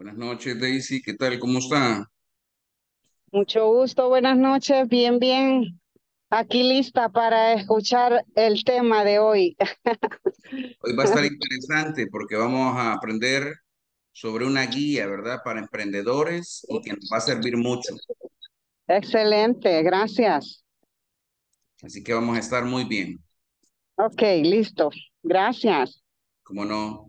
Buenas noches, Daisy. ¿Qué tal? ¿Cómo está? Mucho gusto, buenas noches, bien, bien. Aquí lista para escuchar el tema de hoy. Hoy va a estar interesante porque vamos a aprender sobre una guía, ¿verdad? Para emprendedores y que nos va a servir mucho. Excelente, gracias. Así que vamos a estar muy bien. Ok, listo. Gracias. ¿Cómo no?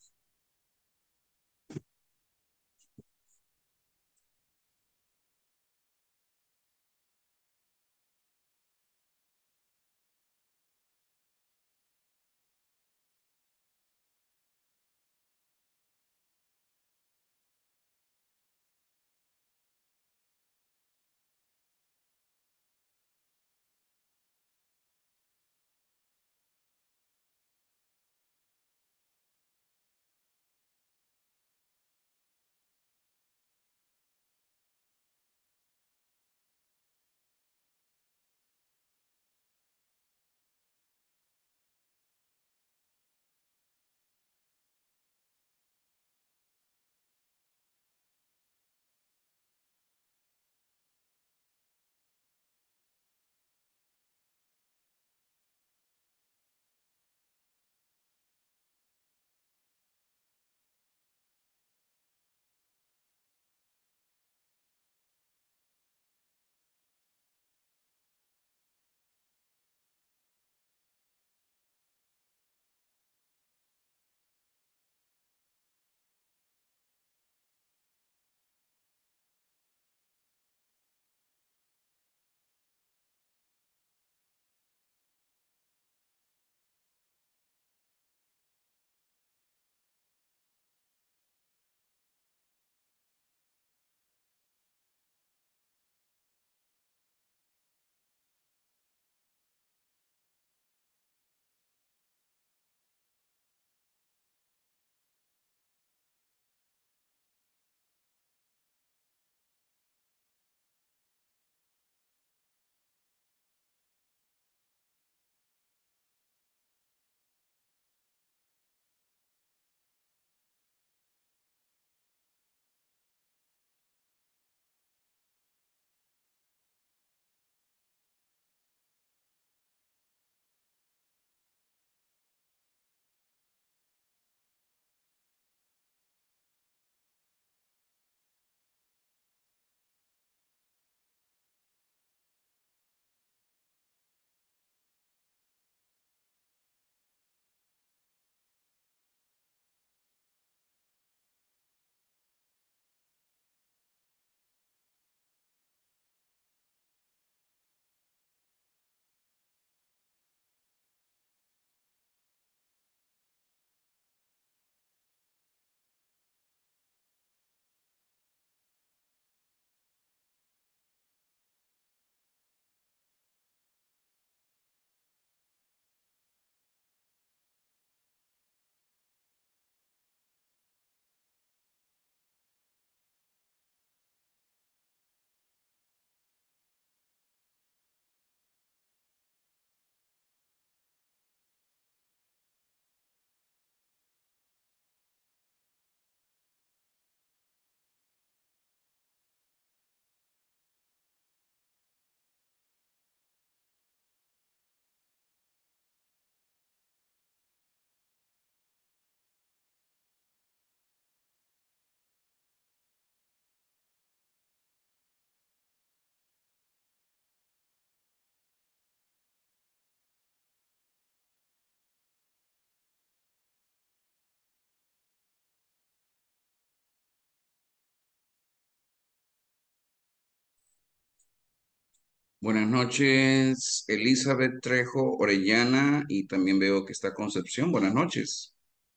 Buenas noches, Elizabeth Trejo Orellana, y también veo que está Concepción. Buenas noches.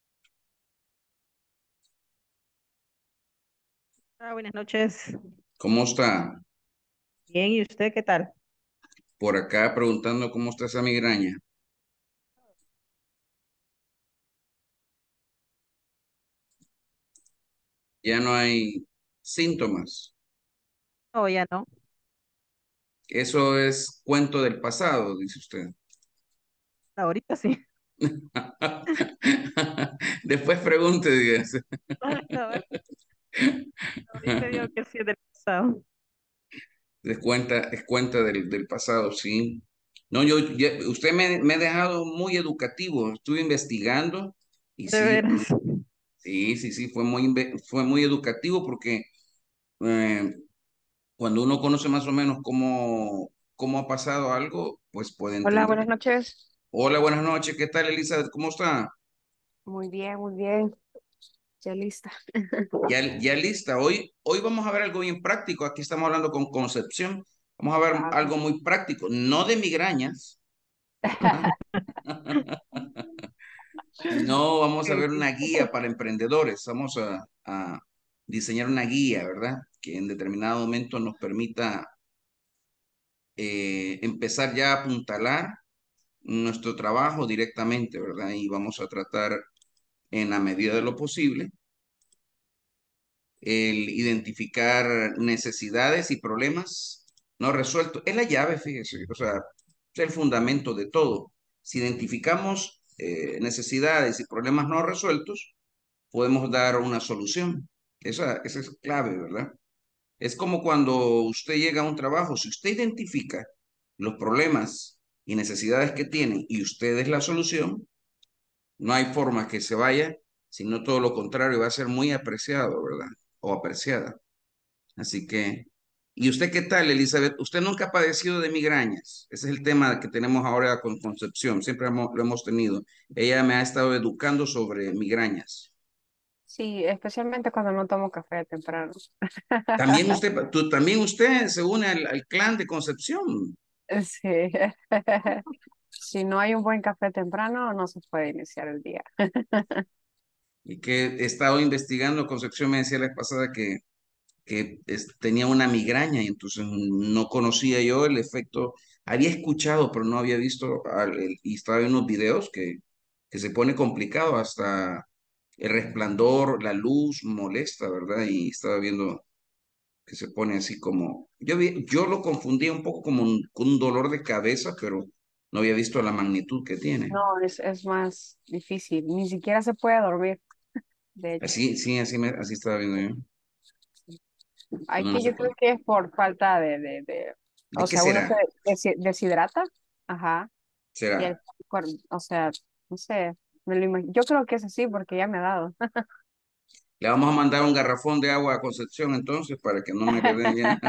Buenas noches. ¿Cómo está? Bien, ¿y usted qué tal? Por acá preguntando cómo está esa migraña. Ya no hay síntomas. No, ya no. Eso es cuento del pasado, dice usted. Ahorita sí. Después pregunte, dígase. Ah, cabal. Ahorita digo que sí es del pasado. Es cuenta del pasado, sí. No, usted me ha dejado muy educativo. Estuve investigando y De sí, veras. sí, fue muy educativo porque eh, cuando uno conoce más o menos cómo ha pasado algo, pues puede Hola, entender. buenas noches. Hola, buenas noches. ¿Qué tal, Elizabeth? ¿Cómo está? Muy bien, muy bien. Ya lista. Ya lista. Hoy vamos a ver algo bien práctico. Aquí estamos hablando con Concepción. Vamos a ver Ah, algo muy práctico, no de migrañas, sino vamos a ver ok. una guía para emprendedores. Vamos a diseñar una guía, ¿verdad? Que en determinado momento nos permita empezar ya a apuntalar nuestro trabajo directamente, ¿verdad? Y vamos a tratar en la medida de lo posible el identificar necesidades y problemas no resueltos. Es la llave, fíjese, o sea, es el fundamento de todo. Si identificamos necesidades y problemas no resueltos, podemos dar una solución. Esa es clave, ¿verdad? Es como cuando usted llega a un trabajo, si usted identifica los problemas y necesidades que tiene y usted es la solución, no hay forma que se vaya, sino todo lo contrario, va a ser muy apreciado, ¿verdad? O apreciada. Así que, ¿y usted qué tal, Elizabeth? Usted nunca ha padecido de migrañas. Ese es el tema que tenemos ahora con Concepción. Siempre lo hemos tenido. Ella me ha estado educando sobre migrañas. Sí, especialmente cuando no tomo café temprano. También usted se une al clan de Concepción. Sí. Si no hay un buen café temprano, no se puede iniciar el día. Y que he estado investigando, Concepción me decía la vez pasada que tenía una migraña y entonces no conocía yo el efecto. Había escuchado, pero no había visto, y estaba viendo unos videos que se pone complicado, hasta el resplandor, la luz molesta, ¿verdad? Y estaba viendo que se pone así como, yo lo confundía un poco como con un dolor de cabeza, pero no había visto la magnitud que tiene. No, es más difícil. Ni siquiera se puede dormir, de hecho. Así, sí, así estaba viendo yo. Hay Uno no que, se yo creo puede. que es por falta ¿De o qué sea, uno será? se deshidrata, ajá, y ¿Será? o sea, no sé, yo creo que es así porque ya me ha dado. Le vamos a mandar un garrafón de agua a Concepción entonces para que no me le den ya.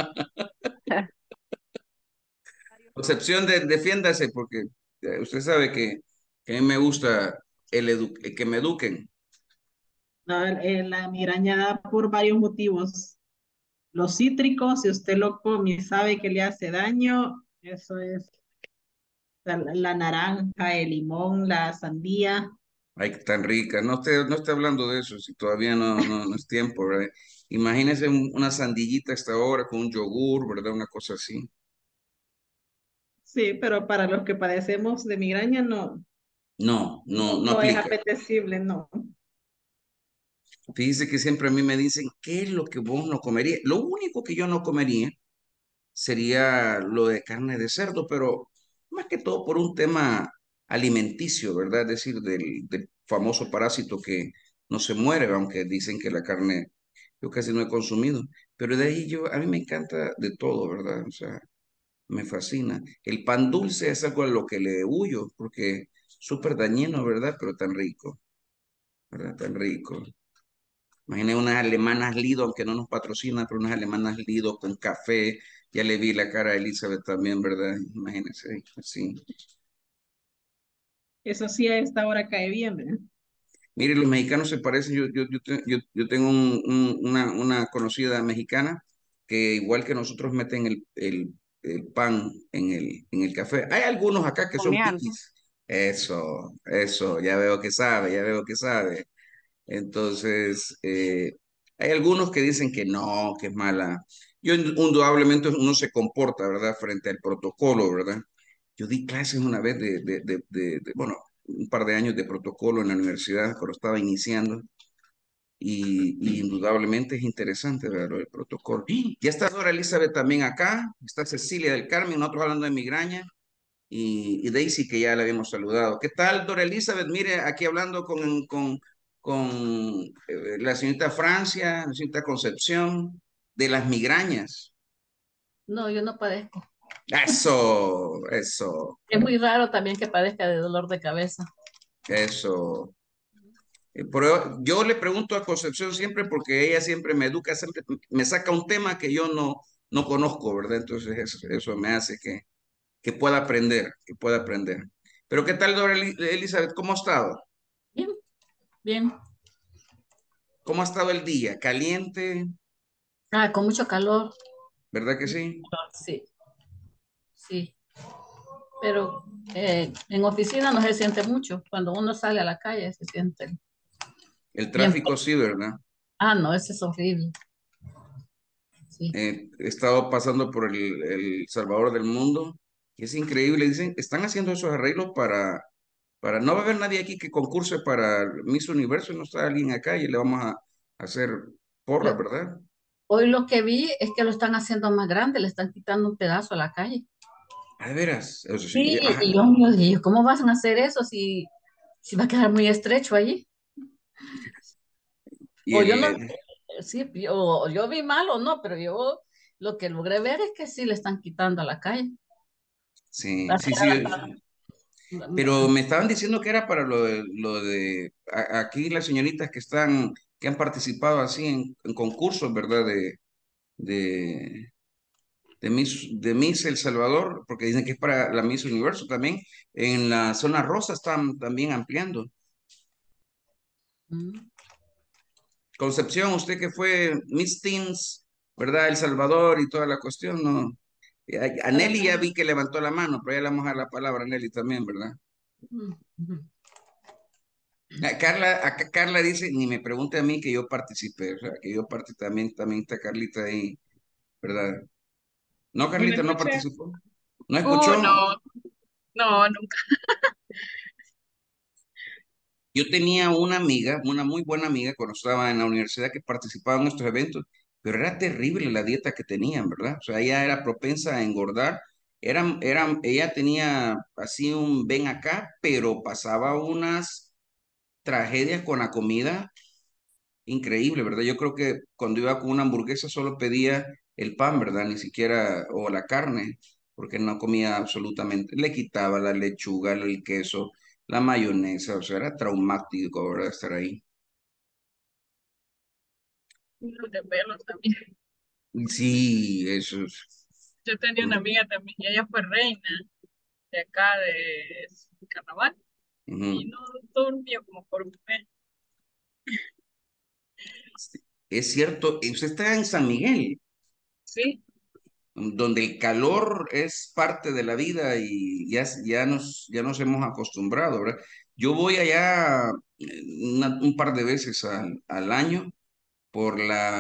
Concepción, defiéndase porque usted sabe que a mí me gusta el que me eduquen. No, la migraña da por varios motivos. Los cítricos, si usted lo come y sabe que le hace daño, eso es la naranja, el limón, la sandía. Ay, tan rica. No esté hablando de eso si todavía no es tiempo, ¿verdad? Imagínese una sandillita a esta hora con un yogur, ¿verdad? Una cosa así. Sí, pero para los que padecemos de migraña No no es aplica. apetecible, no. Fíjese que siempre a mí me dicen, ¿qué es lo que vos no comerías? Lo único que yo no comería sería lo de carne de cerdo, pero más que todo por un tema alimenticio, ¿verdad? Es decir, del famoso parásito que no se muere, aunque dicen que la carne yo casi no he consumido, pero de ahí a mí me encanta de todo, ¿verdad? O sea, me fascina. El pan dulce es algo a lo que le huyo, porque es súper dañino, ¿verdad? Pero tan rico, ¿verdad? Tan rico. Imagínate unas alemanas Lido, aunque no nos patrocina, pero unas alemanas Lido con café. Ya le vi la cara a Elizabeth también, ¿verdad? Imagínense, así. Eso sí a esta hora cae bien, ¿verdad? Mire, los mexicanos se parecen. Yo tengo una conocida mexicana que igual que nosotros meten el pan en el café. Hay algunos acá que son Comial. piquis. Eso, ya veo que sabe, ya veo que sabe. Entonces, hay algunos que dicen que no, que es mala. Indudablemente uno se comporta, ¿verdad? Frente al protocolo, ¿verdad? Yo di clases una vez bueno, un par de años de protocolo en la universidad cuando estaba iniciando y indudablemente es interesante, ¿verdad? Lo del protocolo. ¡Y! Ya está Dora Elizabeth también acá, está Cecilia del Carmen, nosotros hablando de migraña y Daisy que ya la habíamos saludado. ¿Qué tal, Dora Elizabeth? Mire, aquí hablando con con la señorita Francia, la señorita Concepción, de las migrañas. No, yo no padezco. Eso, Es muy raro también que padezca de dolor de cabeza. eso. Pero yo le pregunto a Concepción siempre porque ella siempre me educa, siempre me saca un tema que yo no conozco, ¿verdad? Entonces eso me hace que pueda aprender, que pueda aprender. Pero ¿qué tal, Dora Elizabeth? ¿Cómo ha estado? Bien, bien. ¿Cómo ha estado el día? ¿Caliente? Ah, con mucho calor. ¿Verdad que sí? Sí, sí. Pero en oficina no se siente mucho. Cuando uno sale a la calle se siente El bien. tráfico sí, ¿verdad? Ah, no, ese es horrible. Sí. He estado pasando por el Salvador del Mundo y es increíble. Dicen, están haciendo esos arreglos no va a haber nadie aquí que concurse para Miss Universo, no está alguien acá y le vamos a hacer porras, Lo- ¿verdad? Hoy lo que vi es que lo están haciendo más grande, le están quitando un pedazo a la calle. Ah, de veras, eso sí, Sí, ajá. y yo me dije, ¿cómo van a hacer eso si va a quedar muy estrecho allí? Y O yo no, sí, yo vi mal o no, pero yo lo que logré ver es que sí le están quitando a la calle. sí, Va a sí, ser sí, pero a me estaban diciendo que era para aquí las señoritas que han participado así en concursos, ¿verdad? De, de Miss El Salvador, porque dicen que es para la Miss Universo también. En la zona rosa están también ampliando. Mm. Concepción, usted que fue Miss Teens, ¿verdad? El Salvador y toda la cuestión, ¿no? A Nelly ya vi que levantó la mano, pero ya le vamos a dar la palabra a Nelly también, ¿verdad? Mm, mm. Carla dice, ni me pregunte a mí que yo participé, o sea, que yo participé también está Carlita ahí, ¿verdad? No, Buenas Carlita no noches. participó. ¿No escuchó? No, no, nunca. Yo tenía una amiga, una muy buena amiga, cuando estaba en la universidad que participaba en estos eventos, pero era terrible la dieta que tenían, ¿verdad? O sea, ella era propensa a engordar. Ella tenía así un ven acá, pero pasaba unas tragedias con la comida increíble, ¿verdad? Yo creo que cuando iba con una hamburguesa solo pedía el pan, ¿verdad? Ni siquiera, o la carne, porque no comía absolutamente. Le quitaba la lechuga, el queso, la mayonesa, o sea, era traumático, ¿verdad? Estar ahí. Los de pelos también. Y sí, eso es. Yo tenía una amiga también, y ella fue reina de acá de carnaval y Ujú. no durmió como por un mes. Es cierto, usted está en San Miguel, Sí, donde el calor es parte de la vida y ya nos hemos acostumbrado, ¿verdad? Yo voy allá un par de veces al año por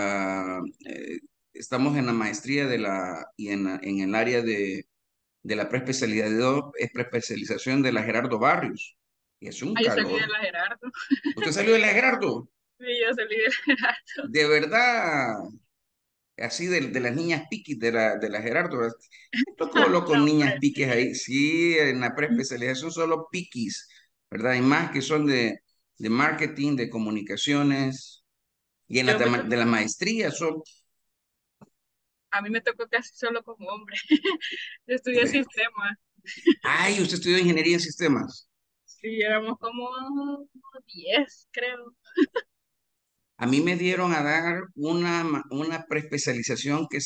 estamos en la maestría en el área de la preespecialización de la Gerardo Barrios. Y es un ah, yo salí de calor. la Gerardo. ¿Usted salió de la Gerardo? Sí, yo salí de la Gerardo. De verdad, así de las niñas piquis de la Gerardo. ¿Verdad? Me tocó lo con No, niñas hombre. piquis ahí. Sí, en la preespecialización solo piquis, ¿verdad? Hay más que son de marketing, de comunicaciones. Y en Yo me de la maestría son A mí me tocó casi solo como hombre. Yo estudié sistema. Ay, usted estudió ingeniería en sistemas. Sí, éramos como 10, creo. A mí me dieron a dar una preespecialización que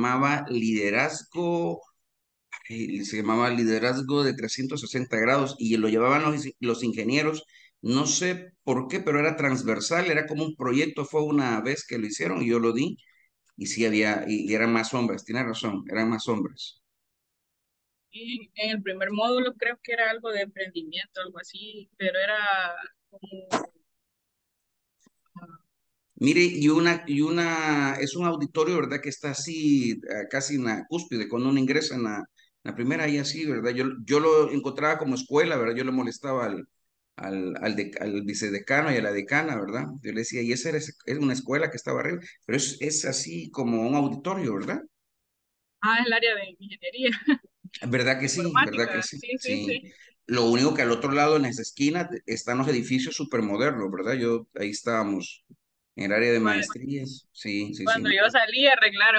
se llamaba liderazgo de 360 grados y lo llevaban los ingenieros. No sé por qué, pero era transversal, era como un proyecto, fue una vez que lo hicieron y yo lo di y sí había, y eran más hombres, tiene razón, eran más hombres. Y en el primer módulo creo que era algo de emprendimiento, algo así, pero era como, Mire, es un auditorio, ¿verdad? Que está así, casi en la cúspide, cuando uno ingresa en la primera, ahí así, ¿verdad? Yo lo encontraba como escuela, ¿verdad? Yo le molestaba al vicedecano y a la decana, ¿verdad? Yo le decía, y esa es una escuela que estaba arriba, pero es así como un auditorio, ¿verdad? el área de ingeniería ¿Verdad que sí? ¿Verdad que informática. sí? Sí, sí, Sí. sí. Lo único que al otro lado, en esa esquina, están los edificios supermodernos, ¿verdad? Ahí estábamos en el área de Cuando, maestrías. Sí, sí, cuando sí. yo salí, arreglaron.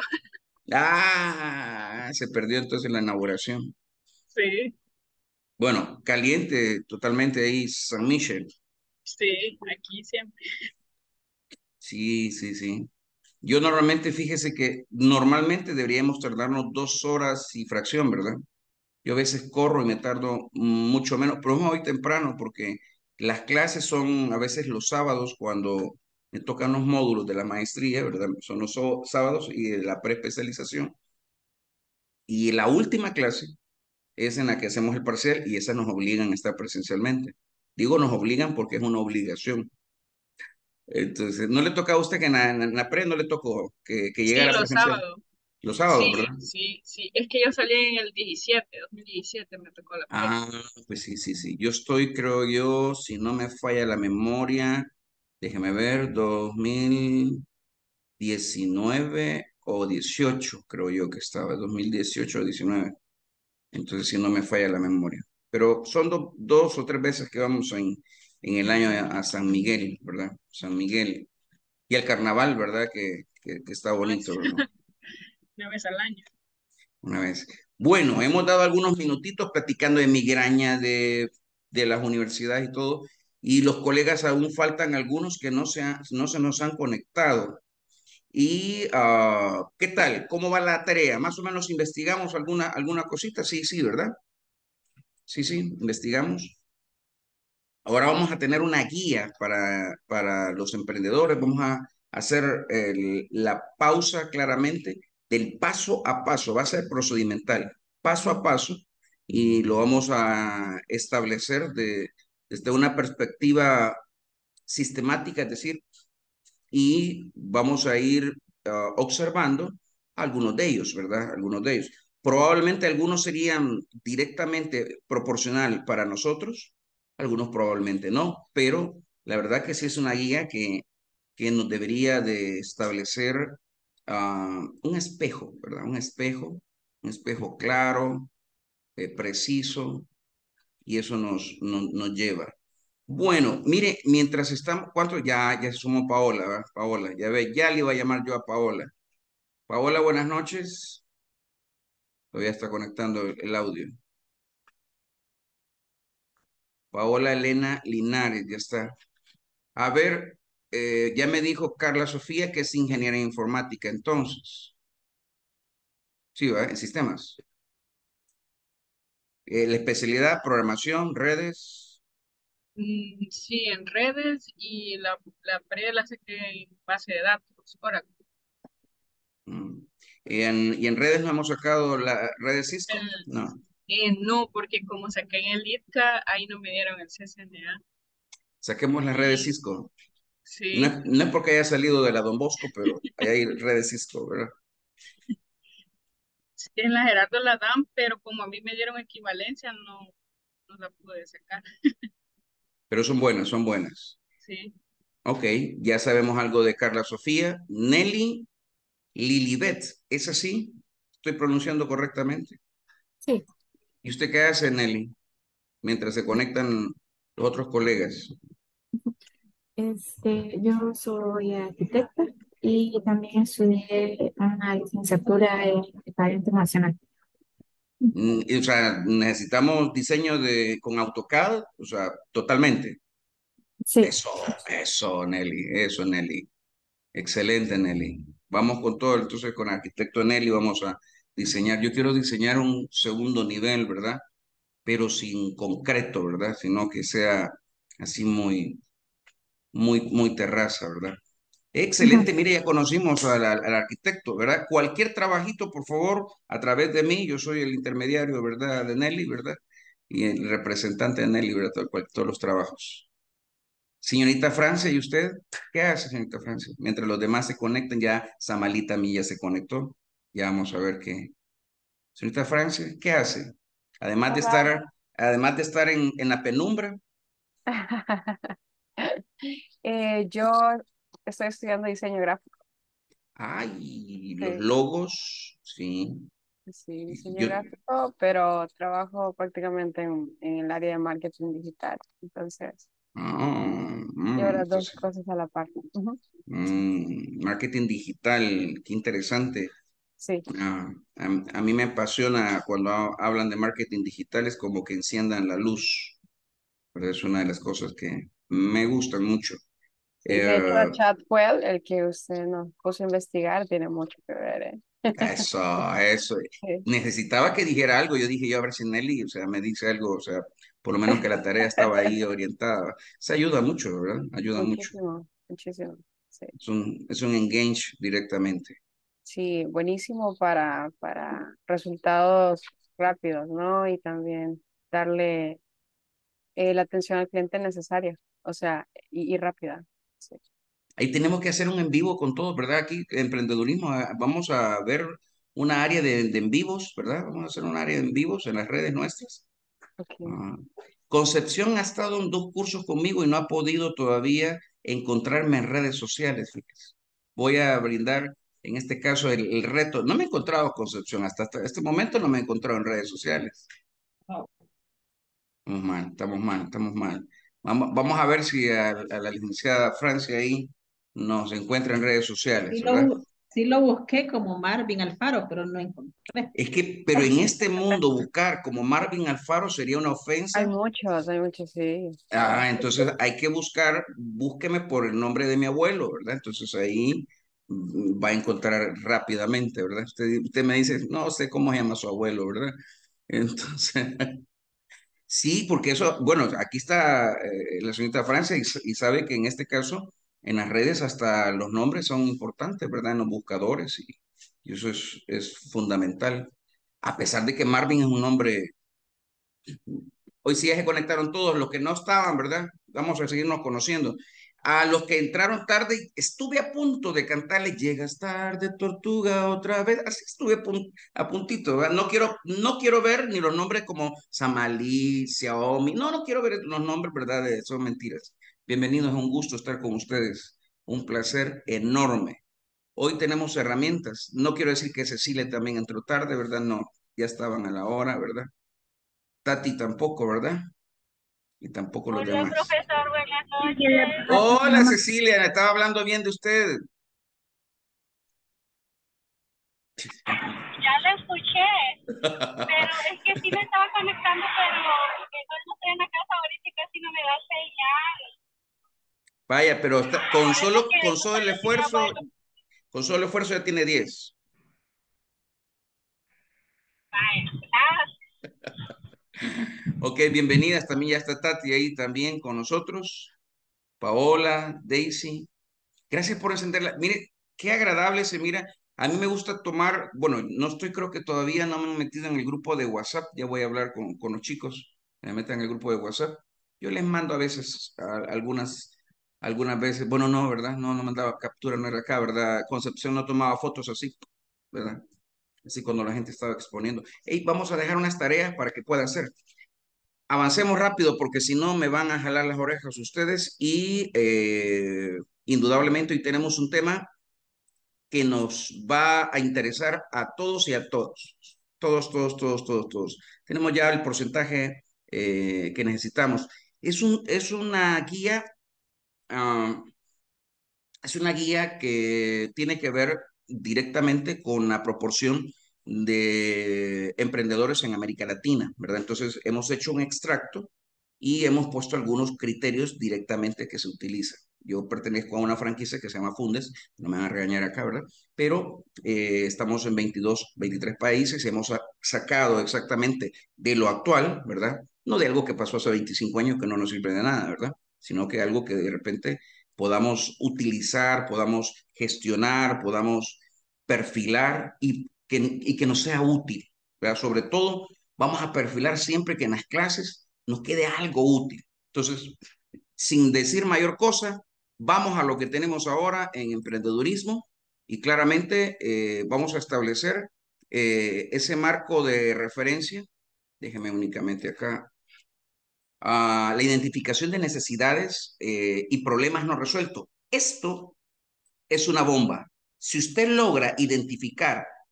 Ah, se perdió entonces la inauguración. Sí, Bueno, caliente totalmente ahí San Michel. sí, aquí siempre. Sí, sí, sí. Yo normalmente, fíjese que normalmente deberíamos tardarnos 2 horas y fracción, ¿verdad? Yo a veces corro y me tardo mucho menos, pero me voy temprano porque las clases son a veces los sábados cuando me tocan los módulos de la maestría, ¿verdad? Son los sábados y de la preespecialización. Y la última clase es en la que hacemos el parcial y esas nos obligan a estar presencialmente. Digo nos obligan porque es una obligación. Entonces, no le toca a usted que en la pre no le tocó que Sí, llegara los presencial. sábados. Los sábados, Sí, ¿verdad? sí, sí. Es que yo salí en el 2017 me tocó la pre. Ah, pues sí, sí, sí. Yo estoy, creo yo, si no me falla la memoria, déjeme ver, 2019 o 18, creo yo que estaba, 2018 o 19. Entonces, si no me falla la memoria. Pero son 2 o 3 veces que vamos en el año a San Miguel, ¿verdad? San Miguel. Y el carnaval, ¿verdad? Que está bonito, Pues, ¿verdad? una vez al año. Una vez. Bueno, hemos dado algunos minutitos platicando de migraña, de las universidades y todo, y los colegas aún faltan algunos que no se nos han conectado. ¿Y qué tal? ¿Cómo va la tarea? ¿Más o menos investigamos alguna cosita? Sí, sí, ¿verdad? Sí, sí, investigamos. Ahora vamos a tener una guía para los emprendedores. Vamos a hacer la pausa claramente del paso a paso. Va a ser procedimental, paso a paso, y lo vamos a establecer desde una perspectiva sistemática, es decir, y vamos a ir observando algunos de ellos, ¿verdad? Algunos de ellos. Probablemente algunos serían directamente proporcional para nosotros, algunos probablemente no, pero la verdad que sí es una guía que nos debería de establecer un espejo, ¿verdad? Un espejo claro, preciso, y eso nos lleva. Bueno, mire, mientras estamos, ¿cuánto? Ya se sumó Paola, ¿verdad? Paola, ya ve, ya le iba a llamar yo a Paola. Paola, buenas noches. Todavía está conectando el audio. Paola Elena Linares, ya está. A ver, ya me dijo Carla Sofía que es ingeniera informática, entonces. Sí, ¿verdad? En sistemas. La especialidad, programación, redes. Sí, en redes y la pre la saqué en base de datos. Ahora, mm, y en redes no hemos sacado la redes Cisco. el, No. no, porque como saqué en el ITCA, ahí no me dieron el CCNA. Saquemos las redes Y Cisco. No sí, es, no es porque haya salido de la Don Bosco, pero ahí hay redes Cisco, ¿verdad? en la Gerardo la dan, pero como a mí me dieron equivalencia, no la pude sacar. Pero son buenas, son buenas. Sí, Ok, ya sabemos algo de Carla Sofía. Nelly Lilibet, ¿es así? ¿Estoy pronunciando correctamente? Sí, ¿Y usted qué hace, Nelly? Mientras se conectan los otros colegas. yo soy arquitecta y también estudié una licenciatura en Mercadeo Internacional. O sea, necesitamos diseño con AutoCAD, o sea, totalmente. Sí, Eso, Nelly, eso, Nelly. Excelente, Nelly. Vamos con todo, entonces con arquitecto Nelly vamos a diseñar. Yo quiero diseñar un segundo nivel, ¿verdad? Pero sin concreto, ¿verdad? Sino que sea así muy terraza, ¿verdad? ujú, Excelente, mire, ya conocimos al arquitecto, ¿verdad? Cualquier trabajito, por favor, a través de mí, yo soy el intermediario, ¿verdad? De Nelly, ¿verdad? Y el representante de Nelly, ¿verdad? Todos los trabajos. Señorita Francia, ¿y usted? ¿Qué hace, señorita Francia? Mientras los demás se conectan, ya Samalita Milla se conectó. Ya vamos a ver qué. Señorita Francia, ¿qué hace? Además de Hola. estar, además de estar en la penumbra. Yo estoy estudiando diseño gráfico. Ay, los Sí. logos, sí. Sí, diseño Yo, gráfico, pero trabajo prácticamente en el área de marketing digital. Entonces, llevo las dos entonces, cosas a la par. Ujú. marketing digital, qué interesante. Sí, Ah, a mí me apasiona cuando hablan de marketing digital, es como que enciendan la luz, pero es una de las cosas que me gustan mucho. sí. De hecho, Eh, Chatwell, el que usted nos puso a investigar, tiene mucho que ver, ¿eh? eso. Sí. Necesitaba que dijera algo. Yo dije, yo a ver si Nelly, o sea, me dice algo, o sea, por lo menos que la tarea estaba ahí orientada. Eso ayuda mucho, ¿verdad? Ayuda mucho. Muchísimo, muchísimo. Sí. Es un engage directamente. Sí, buenísimo para resultados rápidos, ¿no? Y también darle la atención al cliente necesaria, o sea, y rápida. Sí. Ahí tenemos que hacer un en vivo con todos, ¿verdad? Aquí, emprendedurismo, vamos a ver una área de en vivos, ¿verdad? Vamos a hacer un área de en vivos en las redes nuestras. Ok. Ah, Concepción ha estado en 2 cursos conmigo y no ha podido todavía encontrarme en redes sociales, fíjese. Voy a brindar, en este caso, el reto. No me he encontrado Concepción, hasta este momento no me he encontrado en redes sociales. Estamos mal, estamos mal, estamos mal. Vamos a ver si a la licenciada Francia ahí nos encuentra en redes sociales, ¿verdad? Sí lo busqué como Marvin Alfaro, pero no encontré. Es que, pero en este mundo buscar como Marvin Alfaro sería una ofensa. Hay muchos, sí. Entonces hay que buscar, búsqueme por el nombre de mi abuelo, ¿verdad? Entonces ahí va a encontrar rápidamente, ¿verdad? Usted me dice, no sé cómo se llama su abuelo, ¿verdad? Entonces, sí, porque eso, bueno, aquí está la señorita Francia y sabe que en este caso, en las redes hasta los nombres son importantes, ¿verdad? En los buscadores y eso es fundamental. A pesar de que Marvin es un nombre. Hoy sí ya se conectaron todos los que no estaban, ¿verdad? Vamos a seguirnos conociendo. A los que entraron tarde, estuve a punto de cantarles Llegas tarde, tortuga, otra vez. Así estuve a puntito, ¿verdad? No quiero ver ni los nombres como Samalí, Xiaomi. No quiero ver los nombres, ¿verdad? Son mentiras. Bienvenidos, es un gusto estar con ustedes. Un placer enorme. Hoy tenemos herramientas. No quiero decir que Cecilia también entró tarde, ¿verdad? No, ya estaban a la hora, ¿verdad? Tati tampoco, ¿verdad? Y tampoco los Hola, demás. profesor, buenas Hola noches. Cecilia, me estaba hablando bien de usted. Ya la escuché, pero es que sí me estaba conectando, pero hoy no estoy en la casa ahorita y casi no me da señal. Vaya, pero con Por eso es solo, que con no solo el sabía si era esfuerzo, bueno. con solo el esfuerzo ya tiene 10. Vaya, gracias. Ok, bienvenidas. También ya está Tati ahí también con nosotros. Paola, Daisy. Gracias por encenderla. Mire, qué agradable se mira. A mí me gusta tomar, bueno, no estoy, creo que todavía no me he metido en el grupo de WhatsApp. Ya voy a hablar con los chicos. Me metan en el grupo de WhatsApp. Yo les mando a veces, algunas veces, bueno, no, ¿verdad? No mandaba captura, no era acá, ¿verdad? Concepción no tomaba fotos así, ¿verdad? Así cuando la gente estaba exponiendo. Hey, vamos a dejar unas tareas para que puedan hacer. Avancemos rápido porque si no me van a jalar las orejas ustedes y indudablemente hoy tenemos un tema que nos va a interesar a todos y a todos. Todos, todos, todos, todos, todos. Tenemos ya el porcentaje que necesitamos. Es una guía, ah, es una guía que tiene que ver directamente con la proporción de emprendedores en América Latina, ¿verdad? Entonces, hemos hecho un extracto y hemos puesto algunos criterios directamente que se utilizan. Yo pertenezco a una franquicia que se llama Fundes, no me van a regañar acá, ¿verdad? Pero estamos en 22, 23 países y hemos sacado exactamente de lo actual, ¿verdad? No de algo que pasó hace 25 años que no nos sirve de nada, ¿verdad? Sino que algo que de repente podamos utilizar, podamos gestionar, podamos perfilar y que nos sea útil, ¿verdad? Sobre todo, vamos a perfilar siempre que en las clases nos quede algo útil. Entonces, sin decir mayor cosa, vamos a lo que tenemos ahora en emprendedurismo y claramente vamos a establecer ese marco de referencia. Déjeme únicamente acá la identificación de necesidades y problemas no resueltos. Esto es una bomba. Si usted logra identificar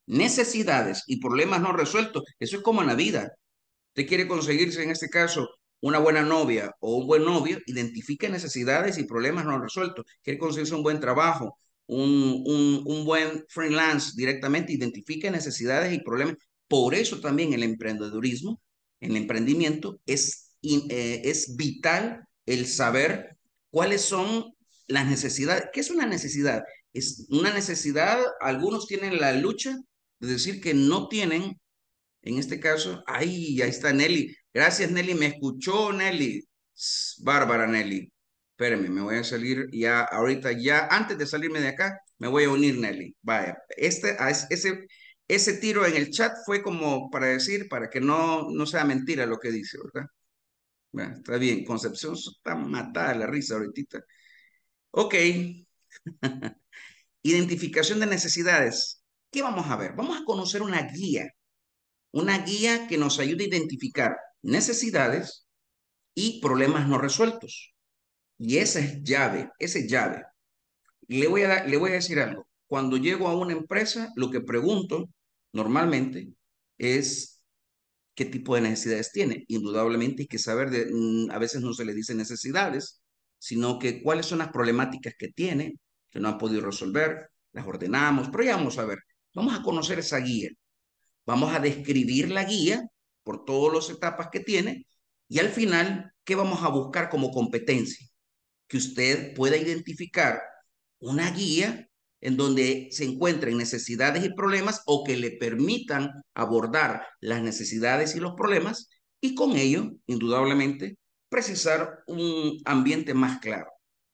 Necesidades y problemas no resueltos. Eso es como en la vida. Usted quiere conseguirse, en este caso, una buena novia o un buen novio, identifique necesidades y problemas no resueltos. Quiere conseguirse un buen trabajo, un buen freelance directamente, identifique necesidades y problemas. Por eso también el emprendedurismo, el emprendimiento, es vital el saber cuáles son las necesidades. ¿Qué es una necesidad? Es una necesidad, algunos tienen la lucha de decir que no tienen, en este caso, ahí está Nelly. Gracias, Nelly. ¿Me escuchó, Nelly? Bárbara, Nelly. Espérame, me voy a salir ya, ahorita ya, antes de salirme de acá, me voy a unir, Nelly. Vaya, ese tiro en el chat fue como para decir, para que no sea mentira lo que dice, ¿verdad? Bueno, está bien, Concepción está matada de la risa ahorita. Ok, identificación de necesidades. ¿Qué vamos a ver? Vamos a conocer una guía que nos ayude a identificar necesidades y problemas no resueltos. Y esa es llave. Le voy a decir algo. Cuando llego a una empresa, lo que pregunto normalmente es qué tipo de necesidades tiene. Indudablemente hay que saber, a veces no se le dice necesidades, sino que cuáles son las problemáticas que tiene, que no han podido resolver, las ordenamos, pero ya vamos a ver. Vamos a conocer esa guía. Vamos a describir la guía por todas las etapas que tiene y al final, ¿qué vamos a buscar como competencia? Que usted pueda identificar una guía en donde se encuentren necesidades y problemas o que le permitan abordar las necesidades y los problemas y con ello, indudablemente, precisar un ambiente más claro.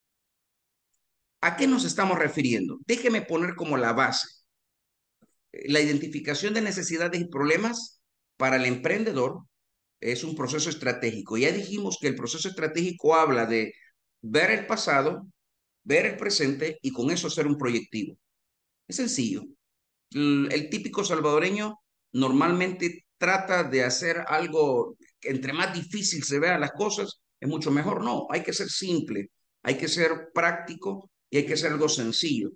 ¿A qué nos estamos refiriendo? Déjeme poner como la base la identificación de necesidades y problemas para el emprendedor es un proceso estratégico. Ya dijimos que el proceso estratégico habla de ver el pasado, ver el presente y con eso hacer un proyectivo. Es sencillo. El típico salvadoreño normalmente trata de hacer algo que entre más difícil se vean las cosas, es mucho mejor. No, hay que ser simple, hay que ser práctico y hay que hacer algo sencillo.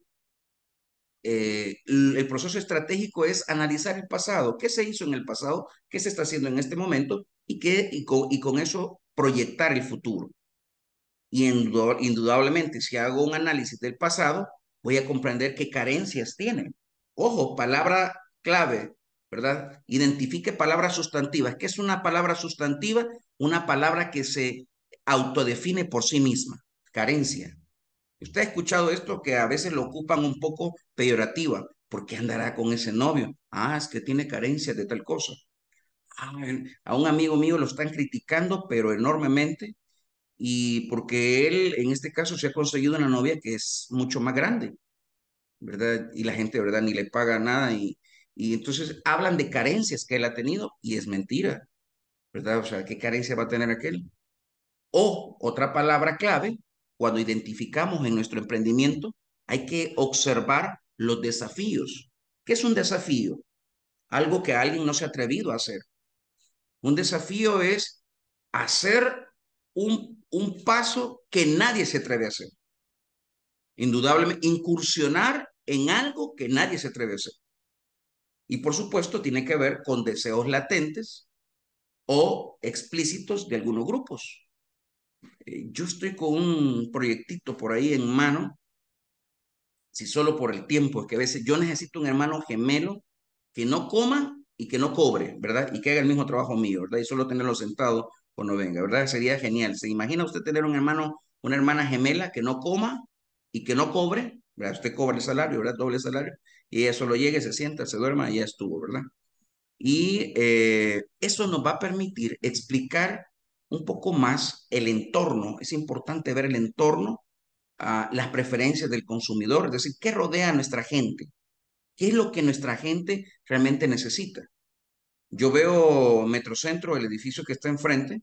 El proceso estratégico es analizar el pasado, qué se hizo en el pasado, qué se está haciendo en este momento y con eso proyectar el futuro. Y indudablemente, si hago un análisis del pasado, voy a comprender qué carencias tienen. Ojo, palabra clave, ¿verdad? Identifique palabras sustantivas. ¿Qué es una palabra sustantiva? Una palabra que se autodefine por sí misma. Carencia. Usted ha escuchado esto que a veces lo ocupan un poco peyorativa. ¿Por qué andará con ese novio? Ah, es que tiene carencias de tal cosa. Ah, a un amigo mío lo están criticando, pero enormemente, y porque él, en este caso, se ha conseguido una novia que es mucho más grande, ¿verdad? Y la gente, ¿verdad? Ni le paga nada y entonces hablan de carencias que él ha tenido y es mentira, ¿verdad? O sea, ¿qué carencia va a tener aquel? O otra palabra clave, cuando identificamos en nuestro emprendimiento, hay que observar los desafíos. ¿Qué es un desafío? Algo que alguien no se ha atrevido a hacer. Un desafío es hacer un paso que nadie se atreve a hacer. Indudablemente, incursionar en algo que nadie se atreve a hacer. Y por supuesto, tiene que ver con deseos latentes o explícitos de algunos grupos. Yo estoy con un proyectito por ahí en mano, si solo por el tiempo, es que a veces yo necesito un hermano gemelo que no coma y que no cobre, ¿verdad? Y que haga el mismo trabajo mío, ¿verdad? Y solo tenerlo sentado cuando venga, ¿verdad? Sería genial. ¿Se imagina usted tener un hermano, una hermana gemela que no coma y que no cobre? ¿Verdad? Usted cobra el salario, ¿verdad? Doble salario. Y ella solo llega, se sienta, se duerma y ya estuvo, ¿verdad? Y eso nos va a permitir explicar un poco más el entorno. Es importante ver el entorno, las preferencias del consumidor, es decir, qué rodea a nuestra gente, qué es lo que nuestra gente realmente necesita. Yo veo Metrocentro, el edificio que está enfrente,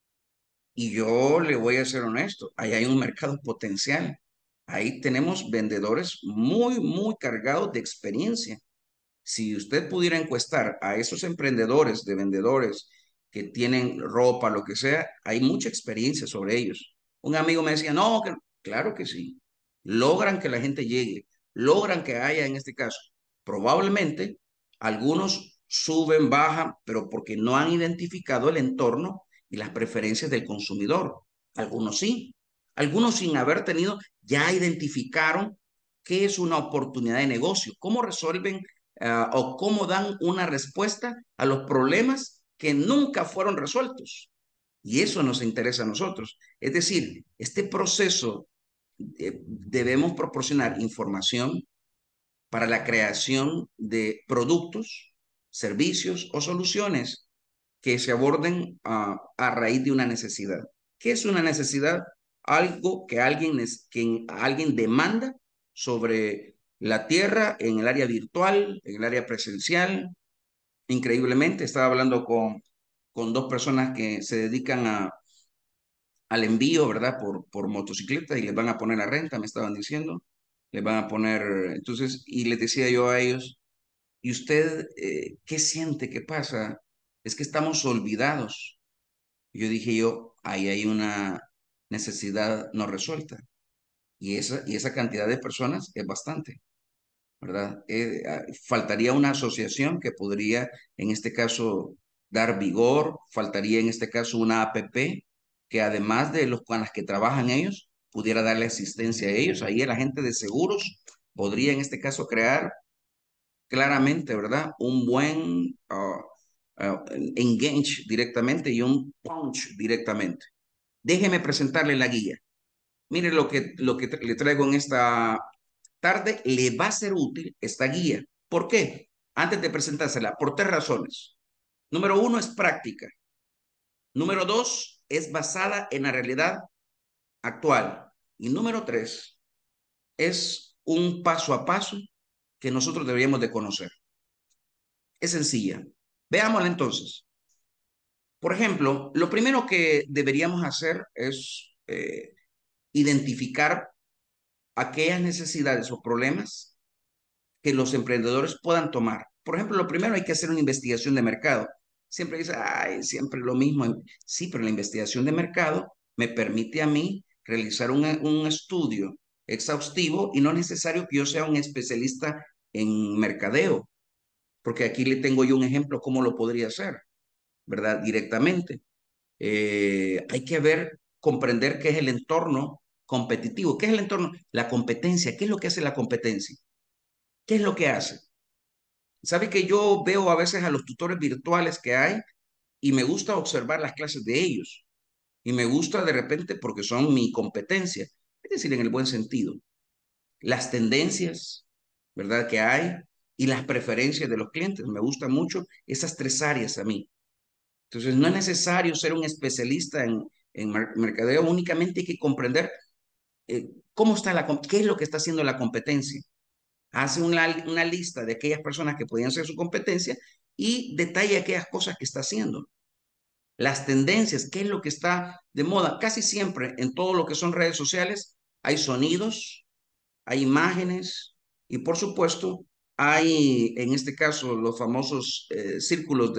y yo le voy a ser honesto, ahí hay un mercado potencial. Ahí tenemos vendedores muy cargados de experiencia. Si usted pudiera encuestar a esos emprendedores de vendedores que tienen ropa, lo que sea, hay mucha experiencia sobre ellos. Un amigo me decía, no, claro que sí. Logran que la gente llegue, logran que haya en este caso. Probablemente Algunos suben, bajan, pero porque no han identificado el entorno y las preferencias del consumidor. Algunos sí. Algunos sin haber tenido, ya identificaron qué es una oportunidad de negocio, cómo resuelven o cómo dan una respuesta a los problemas que nunca fueron resueltos. Y eso nos interesa a nosotros. Es decir, este proceso debemos proporcionar información para la creación de productos, servicios o soluciones que se aborden a raíz de una necesidad. ¿Qué es una necesidad? Algo que alguien demanda sobre la tierra en el área virtual, en el área presencial. Increíblemente, estaba hablando con dos personas que se dedican al envío, ¿verdad? Por motocicleta y les van a poner la renta, me estaban diciendo. Les van a poner, entonces, y les decía yo a ellos, ¿y usted qué siente? ¿Qué pasa? Es que estamos olvidados. Yo dije yo, ahí hay una necesidad no resuelta. Y esa cantidad de personas es bastante, ¿verdad? Faltaría una asociación que podría, en este caso, dar vigor, faltaría en este caso una APP que además de los con las que trabajan ellos, pudiera darle asistencia a ellos. Ahí el agente de seguros podría en este caso crear claramente, ¿verdad? Un buen engage directamente y un punch directamente. Déjeme presentarle la guía. Mire lo que le traigo en esta tarde. Le va a ser útil esta guía. ¿Por qué? Antes de presentársela, por tres razones. Número uno es práctica. Número dos es basada en la realidad actual. Y número tres es un paso a paso que nosotros deberíamos de conocer. Es sencilla. Veámosla entonces. Por ejemplo, lo primero que deberíamos hacer es identificar aquellas necesidades o problemas que los emprendedores puedan tomar. Por ejemplo, lo primero hay que hacer una investigación de mercado. Siempre dice, ay, siempre lo mismo. Sí, pero la investigación de mercado me permite a mí realizar un estudio exhaustivo y no es necesario que yo sea un especialista en mercadeo, porque aquí le tengo yo un ejemplo cómo lo podría hacer, ¿verdad? Directamente. Hay que comprender qué es el entorno competitivo. ¿Qué es el entorno? La competencia. ¿Qué es lo que hace la competencia? ¿Qué es lo que hace? ¿Sabe que yo veo a veces a los tutores virtuales que hay y me gusta observar las clases de ellos? Y me gusta de repente porque son mi competencia, es decir, en el buen sentido. Las tendencias, ¿verdad? Que hay y las preferencias de los clientes. Me gustan mucho esas tres áreas a mí. Entonces, no es necesario ser un especialista en mercadeo, únicamente hay que comprender cómo está qué es lo que está haciendo la competencia. Hace una lista de aquellas personas que podían ser su competencia y detalla aquellas cosas que está haciendo. Las tendencias, qué es lo que está de moda. Casi siempre en todo lo que son redes sociales hay sonidos, hay imágenes y por supuesto hay en este caso los famosos círculos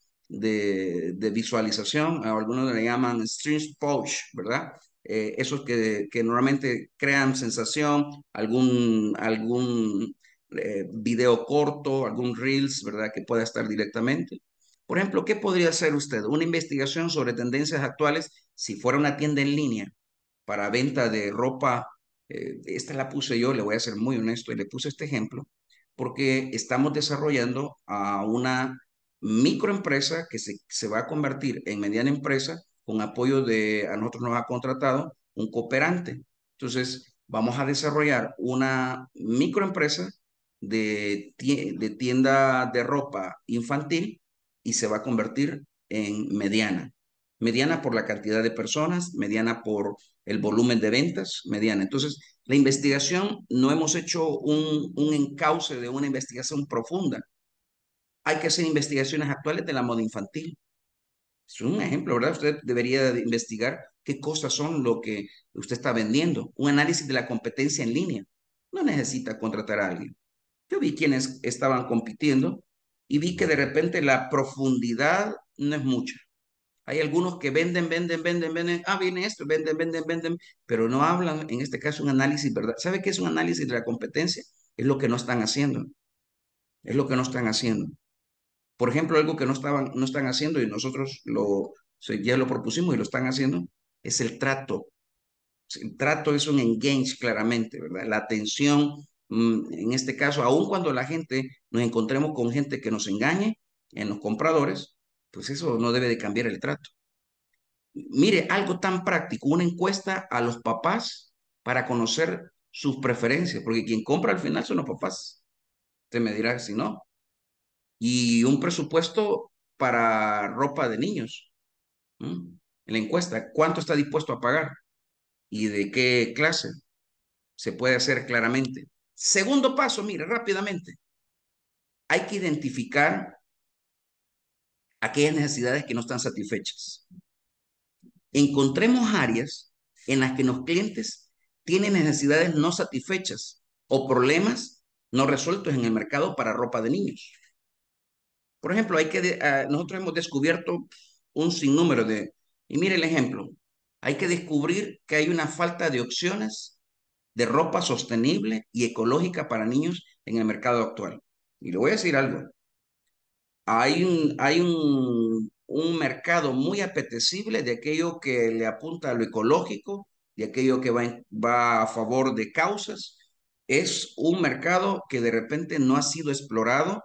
de visualización, a algunos le llaman streams push, ¿verdad? Esos que normalmente crean sensación, algún video corto, algún reels, ¿verdad? Que pueda estar directamente. Por ejemplo, ¿qué podría hacer usted? Una investigación sobre tendencias actuales si fuera una tienda en línea para venta de ropa. Esta la puse yo, le voy a ser muy honesto, y le puse este ejemplo porque estamos desarrollando a una microempresa que se va a convertir en mediana empresa con apoyo a nosotros nos ha contratado un cooperante. Entonces, vamos a desarrollar una microempresa de tienda de ropa infantil y se va a convertir en mediana. Mediana por la cantidad de personas, mediana por el volumen de ventas, mediana. Entonces, la investigación, no hemos hecho un encauce de una investigación profunda. Hay que hacer investigaciones actuales de la moda infantil. Es un ejemplo, ¿verdad? Usted debería de investigar qué cosas son lo que usted está vendiendo. Un análisis de la competencia en línea. No necesita contratar a alguien. Yo vi quienes estaban compitiendo y vi que de repente la profundidad no es mucha. Hay algunos que venden, venden, venden, venden. Ah, viene esto, venden, venden, venden, pero no hablan, en este caso, un análisis, ¿verdad? ¿Sabe qué es un análisis de la competencia? Es lo que no están haciendo. Es lo que no están haciendo. Por ejemplo, algo que no están haciendo y nosotros ya lo propusimos y lo están haciendo, es el trato. El trato es un engage claramente, ¿verdad? La atención, en este caso, aun cuando la gente nos encontremos con gente que nos engañe en los compradores, pues eso no debe de cambiar el trato. Mire, algo tan práctico, una encuesta a los papás para conocer sus preferencias, porque quien compra al final son los papás. Usted me dirá si no. Y un presupuesto para ropa de niños. En la encuesta, ¿cuánto está dispuesto a pagar? ¿Y de qué clase? Se puede hacer claramente. Segundo paso, mire, rápidamente. Hay que identificar aquellas necesidades que no están satisfechas. Encontremos áreas en las que los clientes tienen necesidades no satisfechas o problemas no resueltos en el mercado para ropa de niños. Por ejemplo, nosotros hemos descubierto un sinnúmero y mire el ejemplo, hay que descubrir que hay una falta de opciones de ropa sostenible y ecológica para niños en el mercado actual. Y le voy a decir algo, hay un mercado muy apetecible de aquello que le apunta a lo ecológico, de aquello que va a favor de causas. Es un mercado que de repente no ha sido explorado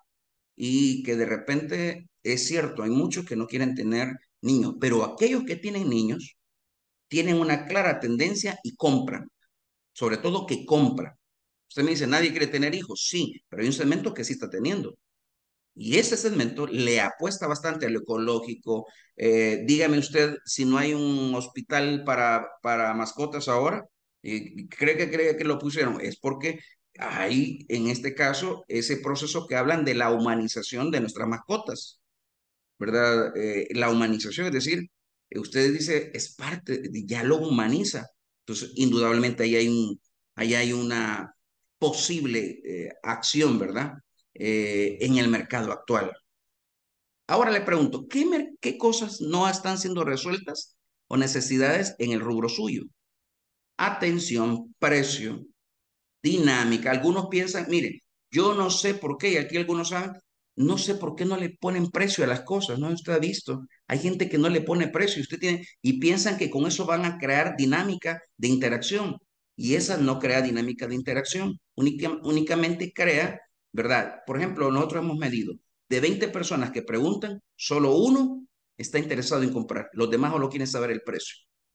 y que de repente es cierto, hay muchos que no quieren tener niños, pero aquellos que tienen niños tienen una clara tendencia y compran, sobre todo que compran. Usted me dice, nadie quiere tener hijos, sí, pero hay un segmento que sí está teniendo. Y ese segmento le apuesta bastante a lo ecológico. Dígame usted si no hay un hospital para mascotas ahora. ¿Cree que lo pusieron? Es porque hay, en este caso, ese proceso que hablan de la humanización de nuestras mascotas, ¿verdad? La humanización, es decir, usted dice, es parte, ya lo humaniza. Entonces, indudablemente ahí hay una posible acción, ¿verdad? En el mercado actual. Ahora le pregunto, ¿qué cosas no están siendo resueltas o necesidades en el rubro suyo? Atención, precio, dinámica. Algunos piensan, mire, yo no sé por qué, y aquí algunos saben, no sé por qué no le ponen precio a las cosas, ¿no? Usted ha visto, hay gente que no le pone precio, y piensan que con eso van a crear dinámica de interacción, y esa no crea dinámica de interacción, únicamente crea, ¿verdad? Por ejemplo, nosotros hemos medido, de 20 personas que preguntan, solo uno está interesado en comprar, los demás solo quieren saber el precio.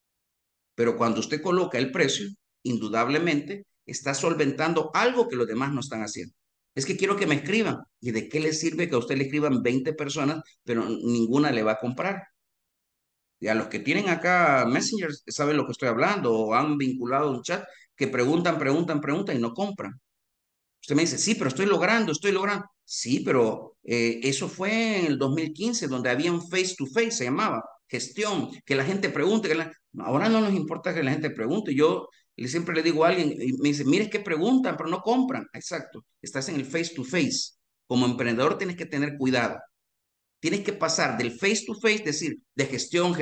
Pero cuando usted coloca el precio, indudablemente está solventando algo que los demás no están haciendo. Es que quiero que me escriban. ¿Y de qué le sirve que a usted le escriban 20 personas, pero ninguna le va a comprar? Y a los que tienen acá Messenger saben lo que estoy hablando o han vinculado un chat que preguntan y no compran. Usted me dice, sí, pero estoy logrando. Sí, pero eso fue en el 2015, donde había un face to face, se llamaba gestión, que la gente pregunte. Ahora no nos importa que la gente pregunte. Yo siempre le digo a alguien, y me dice, mire, es que preguntan, pero no compran. Exacto, estás en el face to face. Como emprendedor tienes que tener cuidado. Tienes que pasar del face to face, decir, de gestión,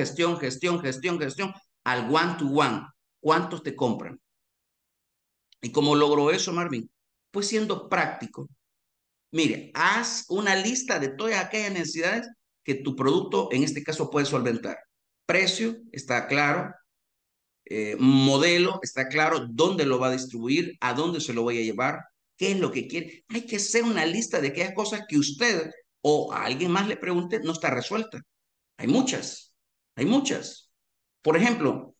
al one to one. ¿Cuántos te compran? ¿Y cómo logro eso, Marvin? Pues siendo práctico. Mire, haz una lista de todas aquellas necesidades que tu producto, en este caso, puede solventar. Precio, está claro. Modelo, está claro. Dónde lo va a distribuir, a dónde se lo voy a llevar, qué es lo que quiere. Hay que hacer una lista de aquellas cosas que usted o a alguien más le pregunte, no está resuelta. Hay muchas, hay muchas. Por ejemplo,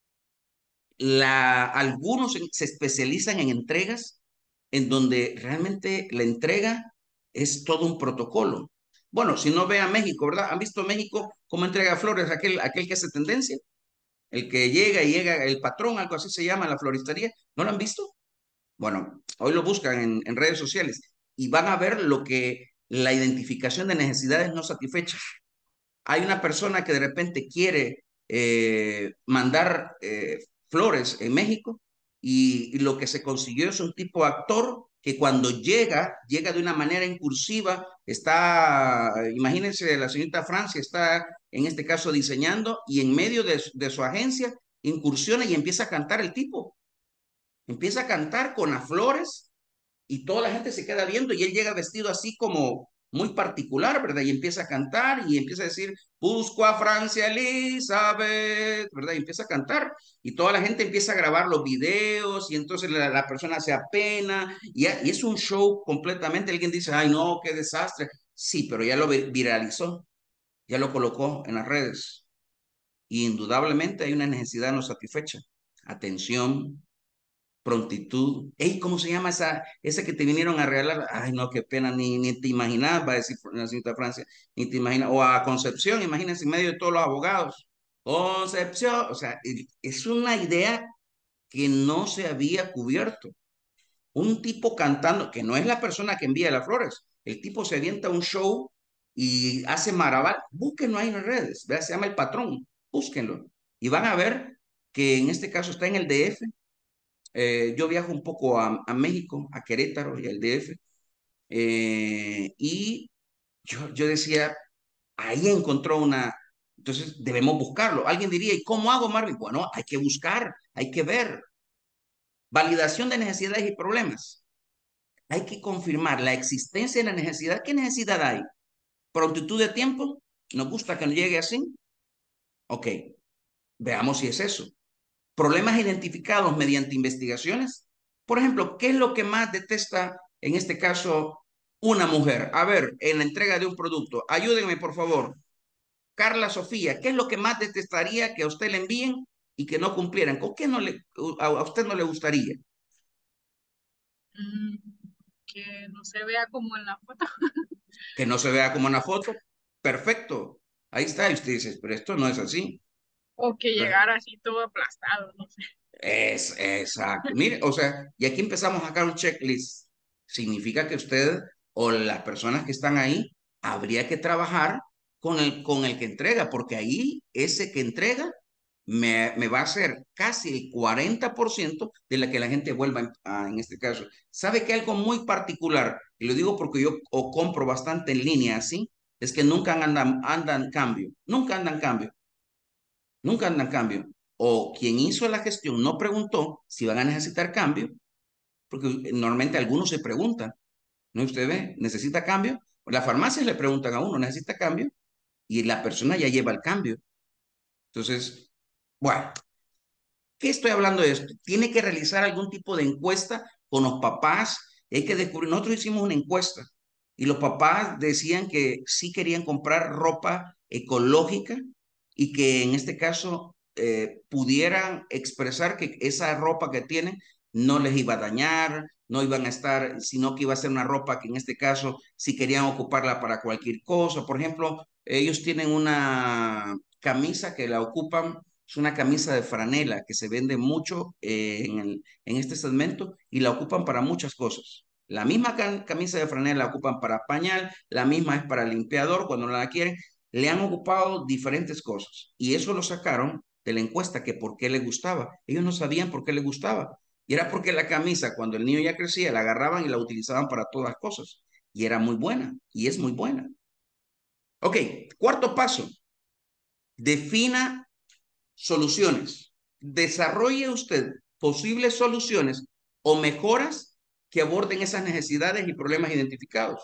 algunos se especializan en entregas en donde realmente la entrega es todo un protocolo. Bueno, si no ve a México, ¿verdad? ¿Han visto México cómo entrega flores? Aquel que hace tendencia, el que llega, el patrón, algo así se llama, la floristería. ¿No lo han visto? Bueno, hoy lo buscan en redes sociales y van a ver la identificación de necesidades no satisfechas. Hay una persona que de repente quiere mandar flores en México y lo que se consiguió es un tipo de actor que cuando llega de una manera incursiva, imagínense, la señorita Francia está en este caso diseñando y en medio de su agencia incursiona y empieza a cantar el tipo. Empieza a cantar con las flores y toda la gente se queda viendo y él llega vestido así como muy particular, ¿verdad? Y empieza a cantar y empieza a decir, busco a Francia Elizabeth, ¿verdad? Y empieza a cantar y toda la gente empieza a grabar los videos y entonces la persona se apena y es un show completamente. Alguien dice, ay no, qué desastre. Sí, pero ya lo viralizó, ya lo colocó en las redes y indudablemente hay una necesidad no satisfecha. Atención, prontitud. Ey, ¿cómo se llama esa que te vinieron a regalar? Ay, no, qué pena, ni te imaginas, va a decir la señorita Francia, ni te imaginas. O a Concepción, imagínense, en medio de todos los abogados. Concepción, o sea, es una idea que no se había cubierto. Un tipo cantando, que no es la persona que envía las flores, el tipo se avienta un show y hace maravillas. Búsquenlo ahí en las redes, vea, se llama El Patrón, búsquenlo. Y van a ver que en este caso está en el DF. Yo viajo un poco a México, a Querétaro y al DF, y yo decía, ahí encontró una, entonces debemos buscarlo. Alguien diría, ¿y cómo hago, Marvin? Bueno, hay que buscar, hay que ver. Validación de necesidades y problemas. Hay que confirmar la existencia de la necesidad. ¿Qué necesidad hay? ¿Prontitud de tiempo? ¿Nos gusta que nos llegue así? Ok, veamos si es eso. Problemas identificados mediante investigaciones. Por ejemplo, ¿qué es lo que más detesta en este caso una mujer? A ver, en la entrega de un producto, ayúdenme por favor. Carla Sofía, ¿qué es lo que más detestaría que a usted le envíen y que no cumplieran? ¿Con qué no a usted no le gustaría? Mm, que no se vea como en la foto. Que no se vea como una foto. Perfecto. Ahí está. Y usted dice, pero esto no es así. O que ¿Verdad? llegara así todo aplastado, no sé. Es exacto. Mire, o sea, y aquí empezamos a sacar un checklist. Significa que usted o las personas que están ahí habría que trabajar con el que entrega, porque ahí ese que entrega me va a hacer casi el 40% de la que la gente vuelva en este caso. ¿Sabe que algo muy particular? Y lo digo porque yo o compro bastante en línea así, es que nunca andan cambio, nunca andan cambio. Nunca andan cambio. O quien hizo la gestión no preguntó si van a necesitar cambio, porque normalmente algunos se preguntan, ¿no? Usted ve, ¿necesita cambio? Las farmacias le preguntan a uno, ¿necesita cambio? Y la persona ya lleva el cambio. Entonces, bueno, ¿qué estoy hablando de esto? Tiene que realizar algún tipo de encuesta con los papás. Y hay que descubrir, nosotros hicimos una encuesta y los papás decían que sí querían comprar ropa ecológica y que en este caso pudieran expresar que esa ropa que tienen no les iba a dañar, no iban a estar, sino que iba a ser una ropa que en este caso si querían ocuparla para cualquier cosa. Por ejemplo, ellos tienen una camisa que la ocupan, es una camisa de franela que se vende mucho en este segmento y la ocupan para muchas cosas. La misma camisa de franela la ocupan para pañal, la misma es para limpiador cuando no la quieren. Le han ocupado diferentes cosas y eso lo sacaron de la encuesta que por qué le gustaba. Ellos no sabían por qué le gustaba. Y era porque la camisa, cuando el niño ya crecía, la agarraban y la utilizaban para todas cosas. Y era muy buena y es muy buena. Ok, cuarto paso. Defina soluciones. Desarrolle usted posibles soluciones o mejoras que aborden esas necesidades y problemas identificados.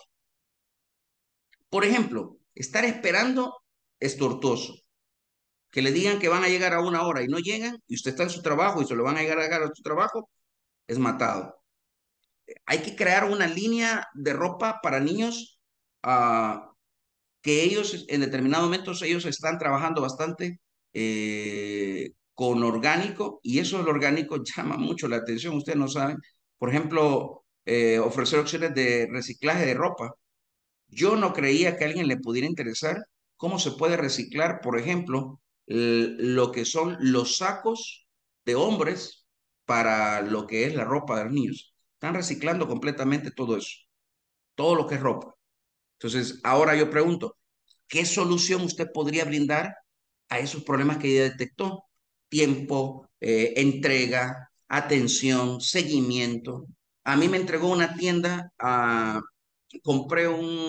Por ejemplo, estar esperando es tortuoso. Que le digan que van a llegar a una hora y no llegan, y usted está en su trabajo y se lo van a llegar a su trabajo, es matado. Hay que crear una línea de ropa para niños que ellos en determinados momentos ellos están trabajando bastante con orgánico y eso el orgánico llama mucho la atención, ustedes no saben. Por ejemplo, ofrecer opciones de reciclaje de ropa. Yo no creía que a alguien le pudiera interesar cómo se puede reciclar, por ejemplo, lo que son los sacos de hombres para lo que es la ropa de los niños. Están reciclando completamente todo eso, todo lo que es ropa. Entonces, ahora yo pregunto, ¿qué solución usted podría brindar a esos problemas que ella detectó? Tiempo, entrega, atención, seguimiento. A mí me entregó una tienda, compré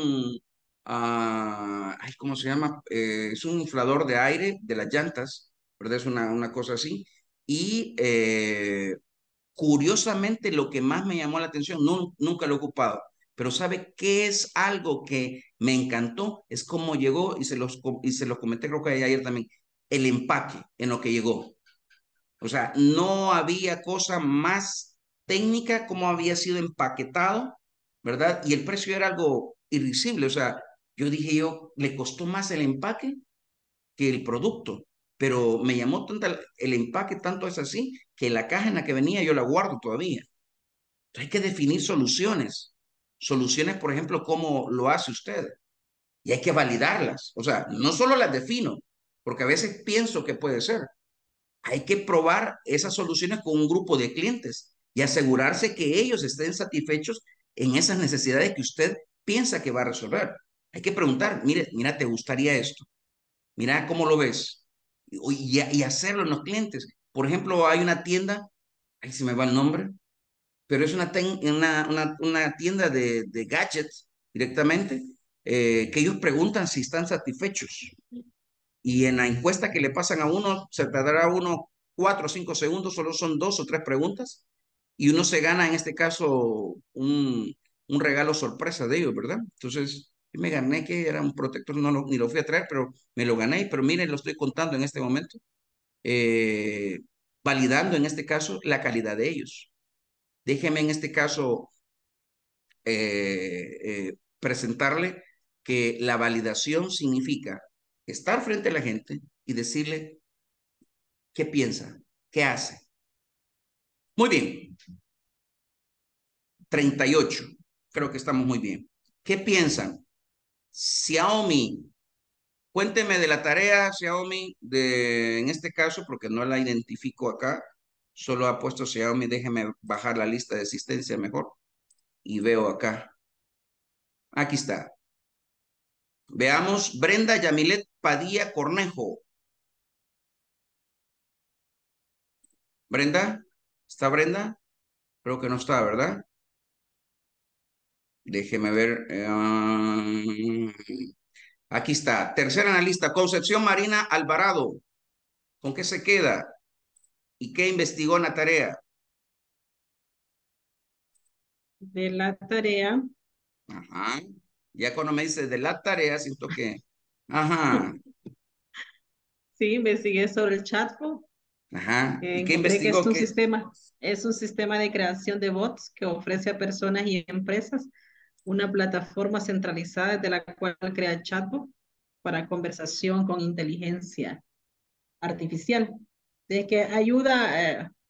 ay, ¿cómo se llama? Es un inflador de aire de las llantas, ¿verdad? Es una cosa así. Y Curiosamente, lo que más me llamó la atención, nunca lo he ocupado, pero ¿sabe qué es algo que me encantó? Es cómo llegó y se los comenté creo que ayer también, el empaque en lo que llegó. O sea, no había cosa más técnica como había sido empaquetado, ¿verdad? Y el precio era algo irrisible. O sea, le costó más el empaque que el producto, pero me llamó tanto el empaque, tanto es así, que la caja en la que venía yo la guardo todavía. Entonces hay que definir soluciones. Soluciones, por ejemplo, cómo lo hace usted. Y hay que validarlas. O sea, no solo las defino, porque a veces pienso que puede ser. Hay que probar esas soluciones con un grupo de clientes y asegurarse que ellos estén satisfechos en esas necesidades que usted piensa que va a resolver. Hay que preguntar, mire, mira, ¿te gustaría esto? Mira cómo lo ves. Y hacerlo en los clientes. Por ejemplo, hay una tienda, ahí se me va el nombre, pero es una tienda de gadgets directamente, que ellos preguntan si están satisfechos. Y en la encuesta que le pasan a uno, se tardará uno 4 o 5 segundos, solo son 2 o 3 preguntas, y uno se gana en este caso un regalo sorpresa de ellos, ¿verdad? Entonces, yo me gané que era un protector, ni lo fui a traer, pero me lo gané, pero miren, lo estoy contando en este momento, eh, validando en este caso la calidad de ellos. Déjeme en este caso presentarle que la validación significa estar frente a la gente y decirle qué piensa, qué hace. Muy bien, 38. Creo que estamos muy bien. ¿Qué piensan? Xiaomi, cuénteme de la tarea Xiaomi, en este caso, porque no la identifico acá, solo ha puesto Xiaomi, déjeme bajar la lista de asistencia mejor y veo acá. Aquí está. Veamos, Brenda Yamilet Padilla Cornejo. Brenda, ¿está Brenda? Creo que no está, ¿verdad? Déjeme ver. Aquí está. Tercera analista, Concepción Marina Alvarado. ¿Con qué se queda? ¿Y qué investigó en la tarea? De la tarea, Ajá. Ya cuando me dice de la tarea, siento que... Ajá. sí, investigué sobre el chatbot. Ajá. ¿Y qué Encontré que investigó? ¿Qué? es un sistema de creación de bots que ofrece a personas y empresas una plataforma centralizada desde la cual crea chatbot para conversación con inteligencia artificial. De que ayuda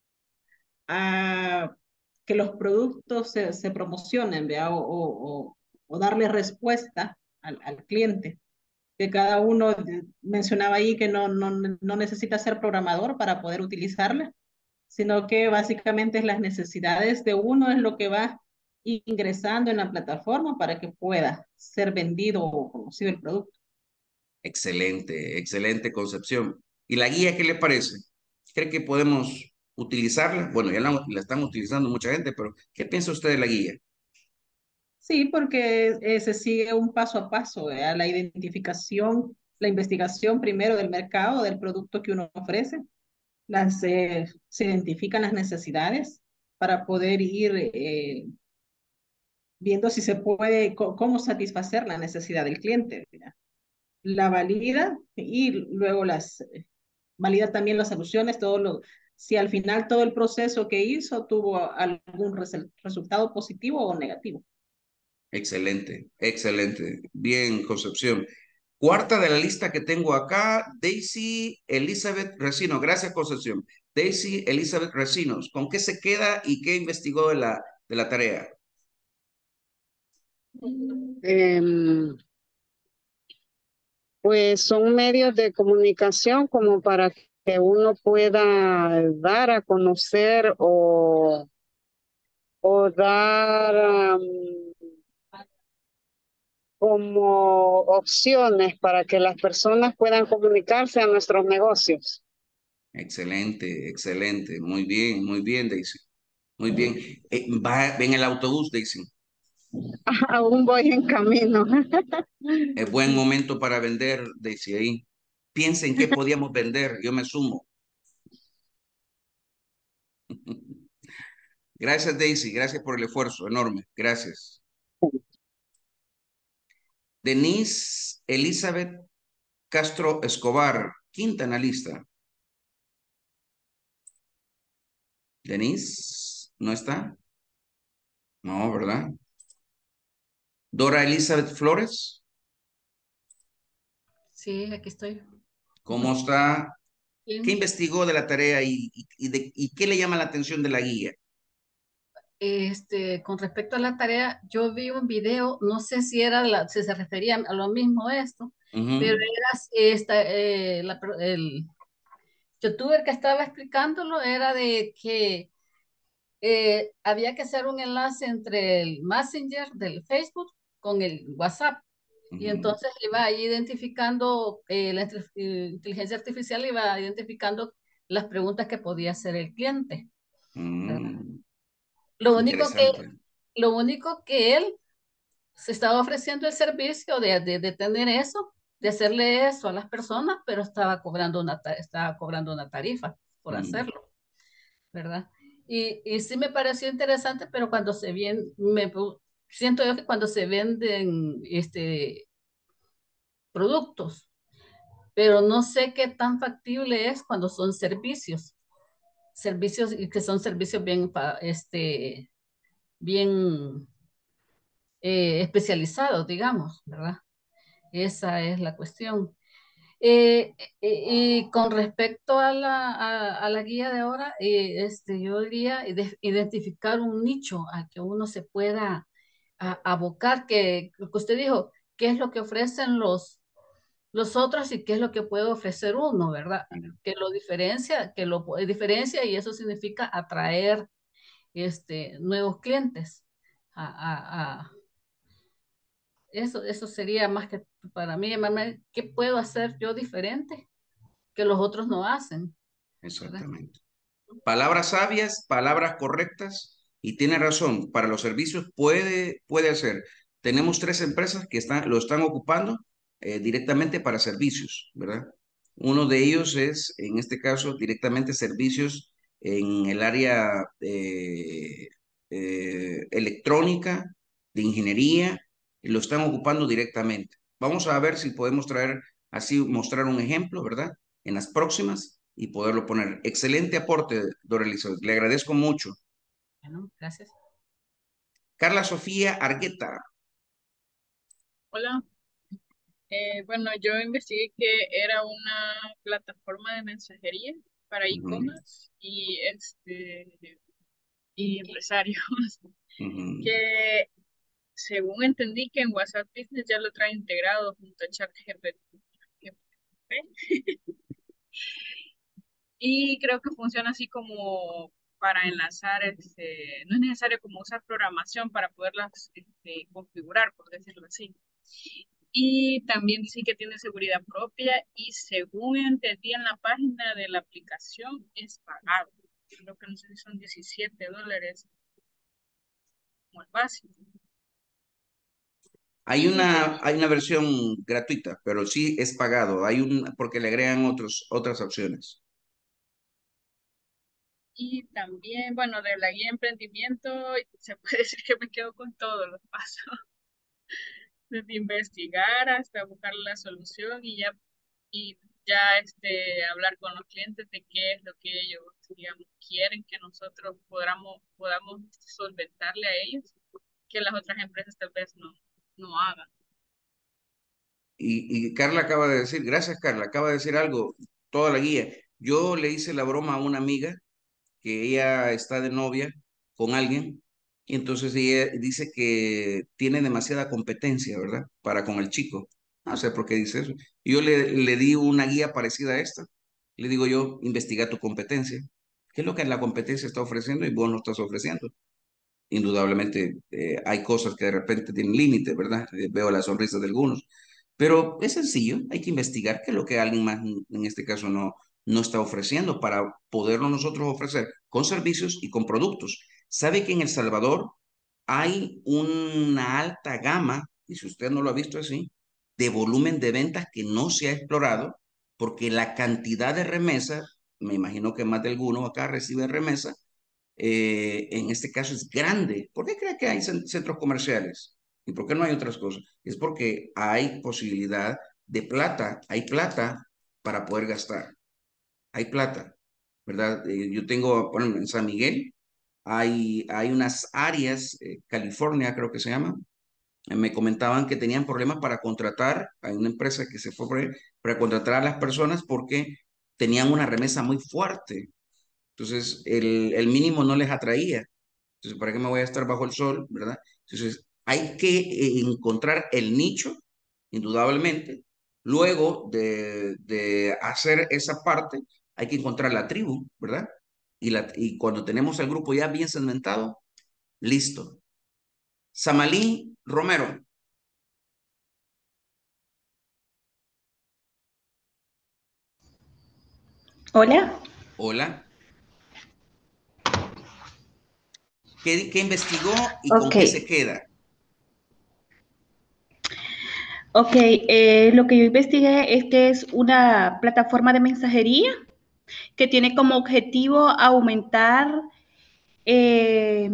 a que los productos se promocionen, ¿vea? O darle respuesta al cliente. Que cada uno mencionaba ahí que no necesita ser programador para poder utilizarla, sino que básicamente es las necesidades de uno es lo que va ingresando en la plataforma para que pueda ser vendido o conocido el producto. Excelente, excelente Concepción. ¿Y la guía qué le parece? ¿Cree que podemos utilizarla? Bueno, ya la están utilizando mucha gente, pero ¿qué piensa usted de la guía? Sí, porque se sigue un paso a paso, ¿verdad? La identificación, la investigación primero del mercado, del producto que uno ofrece, se identifican las necesidades para poder ir viendo si se puede, cómo satisfacer la necesidad del cliente, ¿verdad? La valida y luego valida también las soluciones, si al final todo el proceso que hizo tuvo algún resultado positivo o negativo. Excelente, excelente. Bien, Concepción. Cuarta de la lista que tengo acá, Daisy Elizabeth Recinos. Gracias, Concepción. Daisy Elizabeth Recinos. ¿Con qué se queda y qué investigó de la tarea? Em, pues son medios de comunicación como para que uno pueda dar a conocer o dar como opciones para que las personas puedan comunicarse a nuestros negocios. Excelente, excelente. Muy bien, Daisy. Muy bien. Va en el autobús, Daisy. Aún voy en camino. Es buen momento para vender, Daisy, ahí. Piensen qué podíamos vender. Yo me sumo. Gracias, Daisy. Gracias por el esfuerzo enorme. Gracias. Denise Elizabeth Castro Escobar, quinta analista. Denise, ¿no está? No, ¿verdad? Dora Elizabeth Flores, Sí, aquí estoy. ¿cómo está? ¿Qué Bien. investigó de la tarea y qué le llama la atención de la guía? Con respecto a la tarea, yo vi un video, no sé si si se refería a lo mismo esto, pero Ujú, era el youtuber que estaba explicándolo era de que había que hacer un enlace entre el Messenger del Facebook con el WhatsApp. Y ujú, entonces iba ahí identificando, inteligencia artificial iba identificando las preguntas que podía hacer el cliente, ¿verdad? mm, Lo único que, interesante. lo único que él se estaba ofreciendo el servicio de tener eso, de hacerle eso a las personas, pero estaba cobrando una tarifa por Mm, hacerlo, ¿verdad? Y sí me pareció interesante, pero cuando siento yo que cuando se venden productos, pero no sé qué tan factible es cuando son servicios y que son servicios bien especializados, digamos, ¿verdad? Esa es la cuestión. Y con respecto a a la guía de ahora, yo diría identificar un nicho al que uno se pueda abocar, que usted dijo, qué es lo que ofrecen los otros y qué es lo que puede ofrecer uno, ¿verdad? Que lo diferencia, diferencia y eso significa atraer nuevos clientes. A, eso sería más que para mí, llamarme, ¿qué puedo hacer yo diferente que los otros no hacen? ¿Verdad? exactamente. Palabras sabias, palabras correctas, y tiene razón, para los servicios puede hacer. Tenemos tres empresas que lo están ocupando directamente para servicios, ¿verdad? Uno de ellos es, en este caso, directamente servicios en el área electrónica, de ingeniería, y lo están ocupando directamente. Vamos a ver si podemos traer, así mostrar un ejemplo, ¿verdad? En las próximas y poderlo poner. Excelente aporte, Dora Elizabeth. Le agradezco mucho. Bueno, gracias. Carla Sofía Argueta. Hola. Bueno, yo investigué que era una plataforma de mensajería para Ujú, e-commerce y empresarios ujú. que según entendí que en WhatsApp Business ya lo trae integrado junto a ChatGPT. Y creo que funciona así como para enlazar, no es necesario como usar programación para poderlas configurar, por decirlo así. Y también dice que tiene seguridad propia y según entendí en la página de la aplicación es pagado. Creo que no sé si son $17 como el básico. Y Hay una versión gratuita, pero sí es pagado. Porque le agregan otras opciones. Y también, bueno, de la guía de emprendimiento, se puede decir que me quedo con todos los pasos, desde investigar hasta buscar la solución y ya hablar con los clientes de qué es lo que ellos, digamos, quieren que nosotros podamos solventarle a ellos, que las otras empresas tal vez no hagan. Y Carla acaba de decir, gracias Carla, acaba de decir algo, toda la guía. Yo le hice la broma a una amiga que ella está de novia con alguien y entonces ella dice que tiene demasiada competencia, ¿verdad? Para con el chico. No sé por qué dice eso. Y yo le di una guía parecida a esta. Le digo yo, investiga tu competencia. ¿Qué es lo que la competencia está ofreciendo y vos no estás ofreciendo? Indudablemente hay cosas que de repente tienen límites, ¿verdad? Veo las sonrisas de algunos, pero es sencillo, hay que investigar qué es lo que alguien más, en este caso, no está ofreciendo para poderlo nosotros ofrecer con servicios y con productos. ¿Sabe que en El Salvador hay una alta gama, y si usted no lo ha visto así, de volumen de ventas que no se ha explorado, porque la cantidad de remesas, me imagino que más de alguno acá recibe remesas, en este caso es grande. ¿Por qué cree que hay centros comerciales? ¿Y por qué no hay otras cosas? Es porque hay posibilidad de plata, hay plata para poder gastar, hay plata, ¿verdad? Yo tengo, por ejemplo, en San Miguel, hay unas áreas, California creo que se llama, me comentaban que tenían problemas para contratar, hay una empresa que se fue por ahí, para contratar a las personas porque tenían una remesa muy fuerte. Entonces, el mínimo no les atraía. Entonces, ¿para qué me voy a estar bajo el sol, verdad? Entonces, hay que encontrar el nicho, indudablemente. Luego de hacer esa parte, hay que encontrar la tribu, ¿verdad? Y cuando tenemos el grupo ya bien segmentado, listo. Samalín Romero, Hola. hola. ¿Qué investigó y con Ok, qué se queda? ok. Lo que yo investigué es que es una plataforma de mensajería que tiene como objetivo aumentar eh,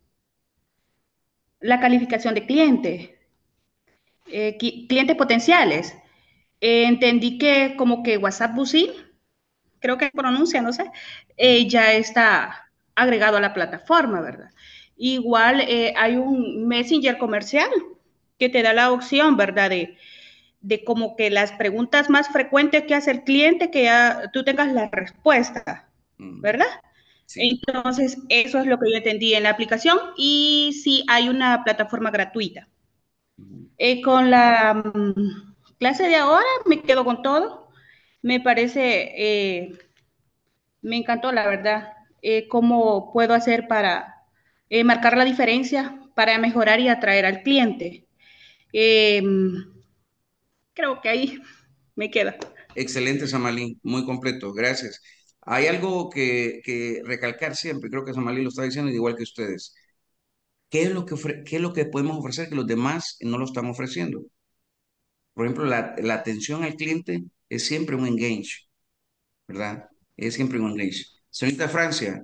la calificación de clientes, clientes potenciales. Entendí que como que WhatsApp Business, creo que pronuncia, no sé, ya está agregado a la plataforma, ¿verdad? Igual hay un Messenger comercial que te da la opción, ¿verdad? De como que las preguntas más frecuentes que hace el cliente, que ya tú tengas la respuesta, Mm, ¿verdad? sí. Entonces, eso es lo que yo entendí en la aplicación y sí hay una plataforma gratuita. Ujú. Con la clase de ahora me quedo con todo. Me parece, me encantó la verdad, cómo puedo hacer para marcar la diferencia, para mejorar y atraer al cliente. Eh, Creo que ahí me queda. Excelente, Samalín, muy completo, gracias. Hay algo que recalcar siempre, creo que Samalín lo está diciendo igual que ustedes. ¿Qué es lo que podemos ofrecer que los demás no lo están ofreciendo? Por ejemplo, la atención al cliente es siempre un engage, ¿verdad? Es siempre un engage. Señorita Francia,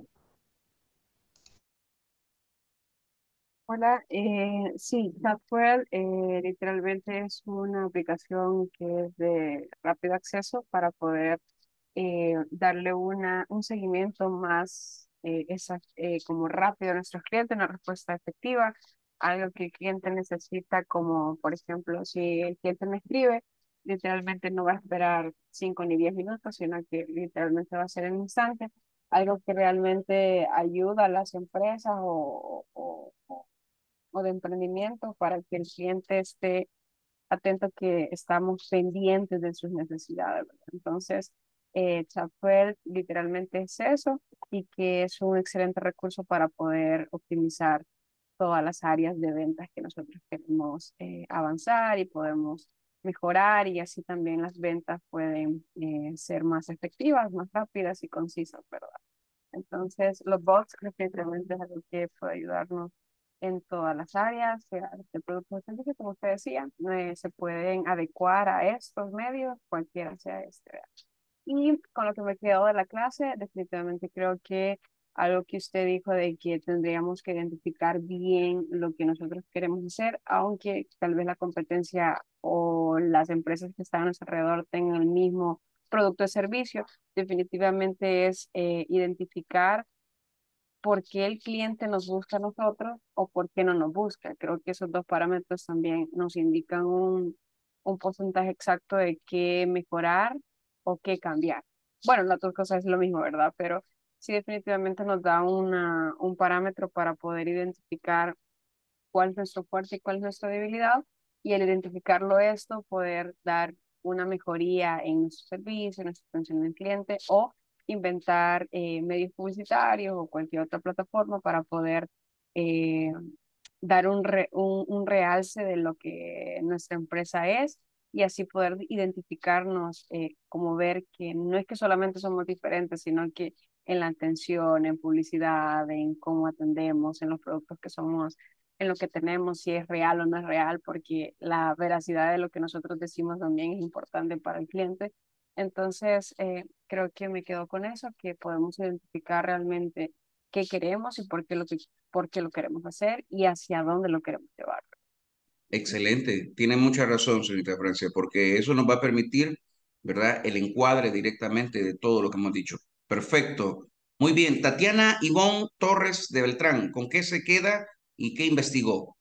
Hola, sí, Tapwell literalmente es una aplicación que es de rápido acceso para poder darle un seguimiento más como rápido a nuestros clientes, una respuesta efectiva, algo que el cliente necesita, como por ejemplo, si el cliente me escribe, literalmente no va a esperar 5 ni 10 minutos, sino que literalmente va a ser en un instante, algo que realmente ayuda a las empresas o de emprendimiento para que el cliente esté atento que estamos pendientes de sus necesidades, ¿verdad? Entonces, Chapel literalmente es eso y que es un excelente recurso para poder optimizar todas las áreas de ventas que nosotros queremos avanzar y podemos mejorar y así también las ventas pueden ser más efectivas, más rápidas y concisas, ¿verdad? Entonces, los bots definitivamente es algo que puede ayudarnos en todas las áreas, sea de productos o servicios, como usted decía, se pueden adecuar a estos medios, cualquiera sea este. ¿Verdad? Y con lo que me quedó de la clase, definitivamente creo que algo que usted dijo de que tendríamos que identificar bien lo que nosotros queremos hacer, aunque tal vez la competencia o las empresas que están a nuestro alrededor tengan el mismo producto o servicio, definitivamente es identificar por qué el cliente nos busca a nosotros o por qué no nos busca. Creo que esos dos parámetros también nos indican un porcentaje exacto de qué mejorar o qué cambiar. Bueno, las dos cosas es lo mismo, ¿verdad? Pero sí definitivamente nos da un parámetro para poder identificar cuál es nuestro fuerte y cuál es nuestra debilidad, y al identificarlo esto, poder dar una mejoría en nuestro servicio, en nuestra atención al cliente o inventar medios publicitarios o cualquier otra plataforma para poder eh, dar un realce de lo que nuestra empresa es y así poder identificarnos, como ver que no es que solamente somos diferentes, sino que en la atención, en publicidad, en cómo atendemos, en los productos que somos, en lo que tenemos, si es real o no es real, porque la veracidad de lo que nosotros decimos también es importante para el cliente. Entonces, creo que me quedo con eso, que podemos identificar realmente qué queremos y por qué lo queremos hacer y hacia dónde lo queremos llevar. Excelente, tiene mucha razón, señorita Francia, porque eso nos va a permitir, ¿verdad? El encuadre directamente de todo lo que hemos dicho. Perfecto. Muy bien, Tatiana Ivonne Torres de Beltrán, ¿con qué se queda y qué investigó?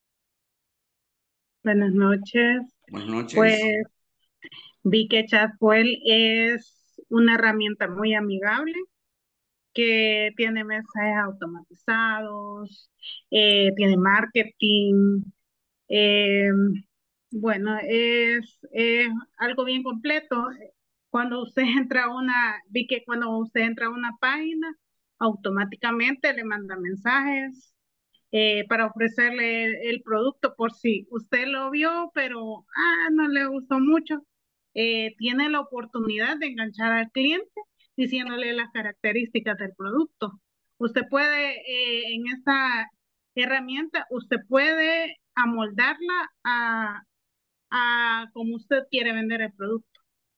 Buenas noches. Buenas Pues noches. vi que Chatfuel es una herramienta muy amigable que tiene mensajes automatizados, tiene marketing, eh, bueno, es algo bien completo. Cuando usted entra a vi que cuando usted entra a una página, automáticamente le manda mensajes para ofrecerle el producto por si usted lo vio, pero no le gustó mucho. Tiene la oportunidad de enganchar al cliente diciéndole las características del producto. Usted puede, en esta herramienta, usted puede amoldarla a como usted quiere vender el producto.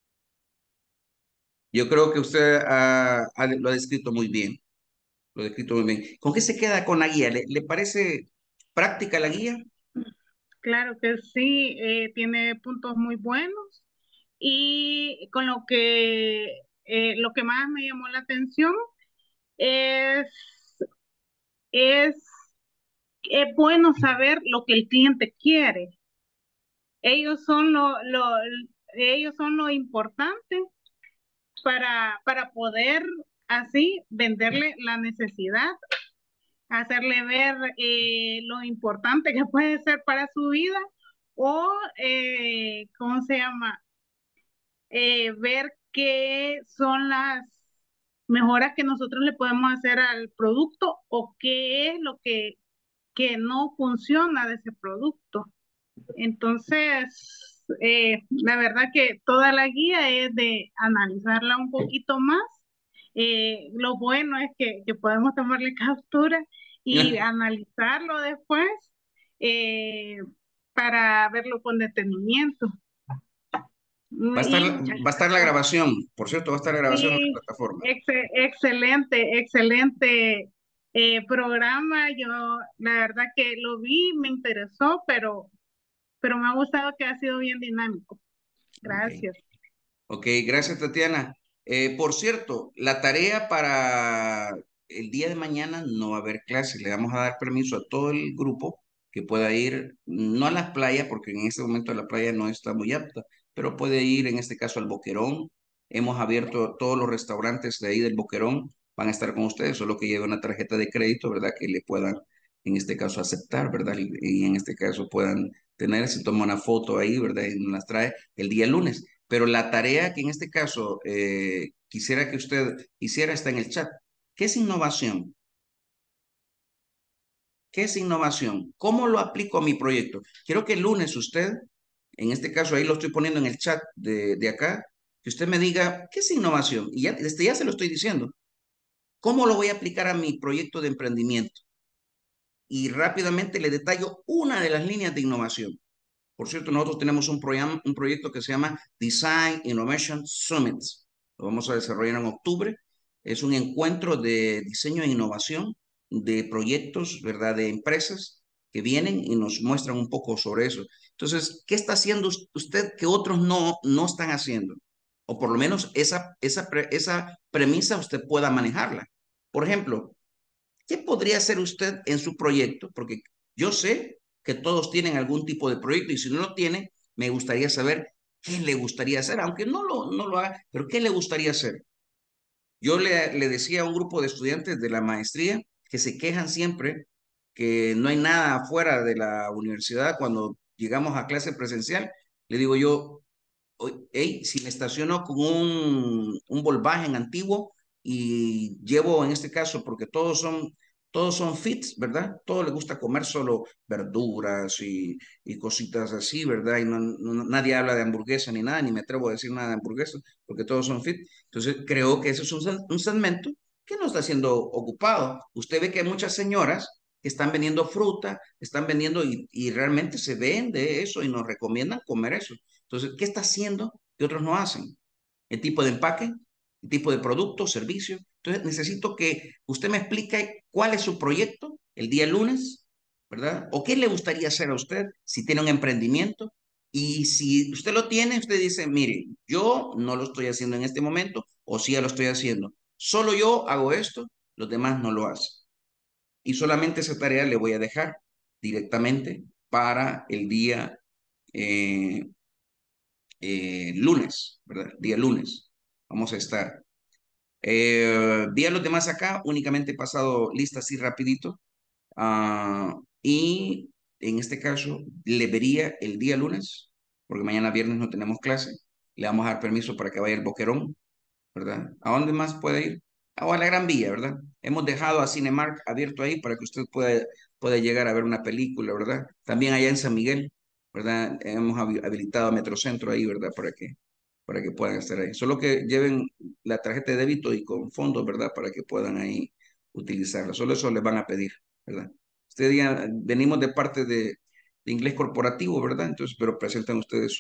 Yo creo que usted lo ha descrito muy bien, lo ha descrito muy bien. ¿Con qué se queda con la guía? ¿Le parece práctica la guía? Claro que sí, tiene puntos muy buenos y con lo que más me llamó la atención es, es, es bueno saber lo que el cliente quiere. Ellos son ellos son lo importante para poder así venderle la necesidad, hacerle ver lo importante que puede ser para su vida o, ¿cómo se llama? Ver qué son las mejoras que nosotros le podemos hacer al producto o qué es lo que no funciona de ese producto. Entonces, la verdad que toda la guía es de analizarla un poquito más. Lo bueno es que podemos tomarle captura y analizarlo después eh, para verlo con detenimiento. Y muchas Va a estar la gracias. grabación, por cierto, va a estar la grabación en la Sí, plataforma. excelente programa. Yo la verdad que lo vi, me interesó, pero me ha gustado que ha sido bien dinámico. Ok. Gracias. Ok, gracias Tatiana. Por cierto, la tarea para el día de mañana no va a haber clases. Le vamos a dar permiso a todo el grupo que pueda ir, no a las playas, porque en este momento la playa no está muy apta, pero puede ir en este caso al Boquerón. Hemos abierto todos los restaurantes de ahí del Boquerón, van a estar con ustedes, solo que lleve una tarjeta de crédito, ¿verdad? Que le puedan, en este caso, aceptar, ¿verdad? Y en este caso puedan tener, si toma una foto ahí, ¿verdad? Y nos las trae el día lunes. Pero la tarea que en este caso quisiera que usted hiciera está en el chat. ¿Qué es innovación? ¿Qué es innovación? ¿Cómo lo aplico a mi proyecto? Quiero que el lunes usted, en este caso ahí lo estoy poniendo en el chat de acá, que usted me diga, ¿qué es innovación? Y ya, desde ya se lo estoy diciendo. ¿Cómo lo voy a aplicar a mi proyecto de emprendimiento? Y rápidamente le detallo una de las líneas de innovación. Por cierto, nosotros tenemos un proyecto que se llama Design Innovation Summits. Lo vamos a desarrollar en octubre. Es un encuentro de diseño e innovación de proyectos, ¿verdad? De empresas que vienen y nos muestran un poco sobre eso. Entonces, ¿qué está haciendo usted que otros no están haciendo? O por lo menos esa premisa usted pueda manejarla. Por ejemplo, ¿qué podría hacer usted en su proyecto? Porque yo sé que todos tienen algún tipo de proyecto y si no lo tiene, me gustaría saber qué le gustaría hacer, aunque no lo haga, pero qué le gustaría hacer. Yo le decía a un grupo de estudiantes de la maestría que se quejan siempre que no hay nada afuera de la universidad cuando llegamos a clase presencial. Le digo yo, hey, si me estaciono con un Volkswagen antiguo y llevo en este caso, porque todos son fits, ¿verdad? Todos les gusta comer solo verduras y cositas así, ¿verdad? Y nadie habla de hamburguesa ni nada, ni me atrevo a decir nada de hamburguesa, porque todos son fit. Entonces creo que ese es un segmento que no está siendo ocupado. Usted ve que hay muchas señoras que están vendiendo fruta, están vendiendo y realmente se vende eso y nos recomiendan comer eso. Entonces, ¿qué está haciendo que otros no hacen? El tipo de empaque, tipo de producto, servicio. Entonces necesito que usted me explique cuál es su proyecto el día lunes, ¿verdad? O qué le gustaría hacer a usted si tiene un emprendimiento. Y si usted lo tiene, usted dice, mire, yo no lo estoy haciendo en este momento, o sí ya lo estoy haciendo. Solo yo hago esto, los demás no lo hacen. Y solamente esa tarea le voy a dejar directamente para el día eh, lunes, ¿verdad? Día lunes. Vamos a estar. Vi a los demás acá, únicamente he pasado lista así rapidito. Y en este caso, le vería el día lunes, porque mañana viernes no tenemos clase. Le vamos a dar permiso para que vaya el Boquerón, ¿verdad? ¿A dónde más puede ir? O a la Gran Vía, ¿verdad? Hemos dejado a Cinemark abierto ahí para que usted pueda llegar a ver una película, ¿verdad? También allá en San Miguel, ¿verdad? Hemos habilitado a Metrocentro ahí, ¿verdad? Para que puedan estar ahí. Solo que lleven la tarjeta de débito y con fondos, ¿verdad? Para que puedan ahí utilizarla. Solo eso les van a pedir, ¿verdad? Este día venimos de parte de inglés corporativo, ¿verdad? Entonces, pero presentan ustedes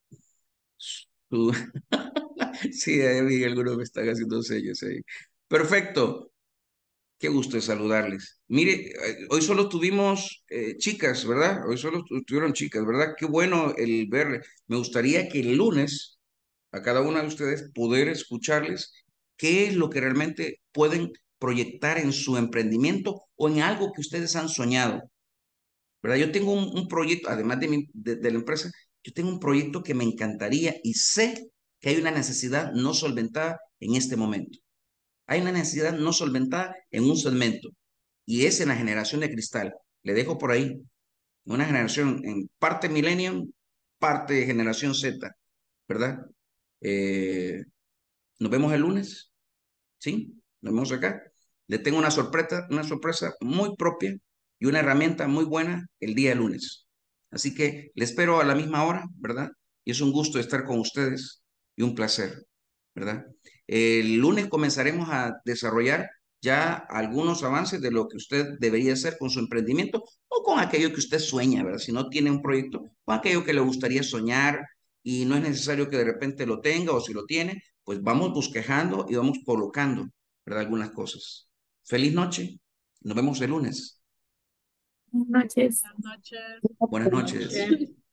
su sí, ahí vi algunos me están haciendo sellos ahí. Perfecto. Qué gusto de saludarles. Mire, hoy solo tuvimos chicas, ¿verdad? Hoy solo tuvieron chicas, ¿verdad? Qué bueno el verle. Me gustaría que el lunes a cada una de ustedes poder escucharles qué es lo que realmente pueden proyectar en su emprendimiento o en algo que ustedes han soñado, ¿verdad? Yo tengo un proyecto, además de la empresa, yo tengo un proyecto que me encantaría y sé que hay una necesidad no solventada en este momento. Hay una necesidad no solventada en un segmento y es en la generación de cristal. Le dejo por ahí una generación en parte millennium, parte generación Z, ¿verdad? Eh, Nos vemos el lunes, ¿sí? Nos vemos acá. Le tengo una sorpresa muy propia y una herramienta muy buena el día lunes. Así que le espero a la misma hora, ¿verdad? Y es un gusto estar con ustedes y un placer, ¿verdad? El lunes comenzaremos a desarrollar ya algunos avances de lo que usted debería hacer con su emprendimiento o con aquello que usted sueña, ¿verdad? Si no tiene un proyecto, con aquello que le gustaría soñar y no es necesario que de repente lo tenga o si lo tiene, pues vamos bosquejando y vamos colocando, ¿verdad? Algunas cosas. Feliz noche. Nos vemos el lunes. Buenas noches. Buenas noches. Buenas Buenas noches. noches.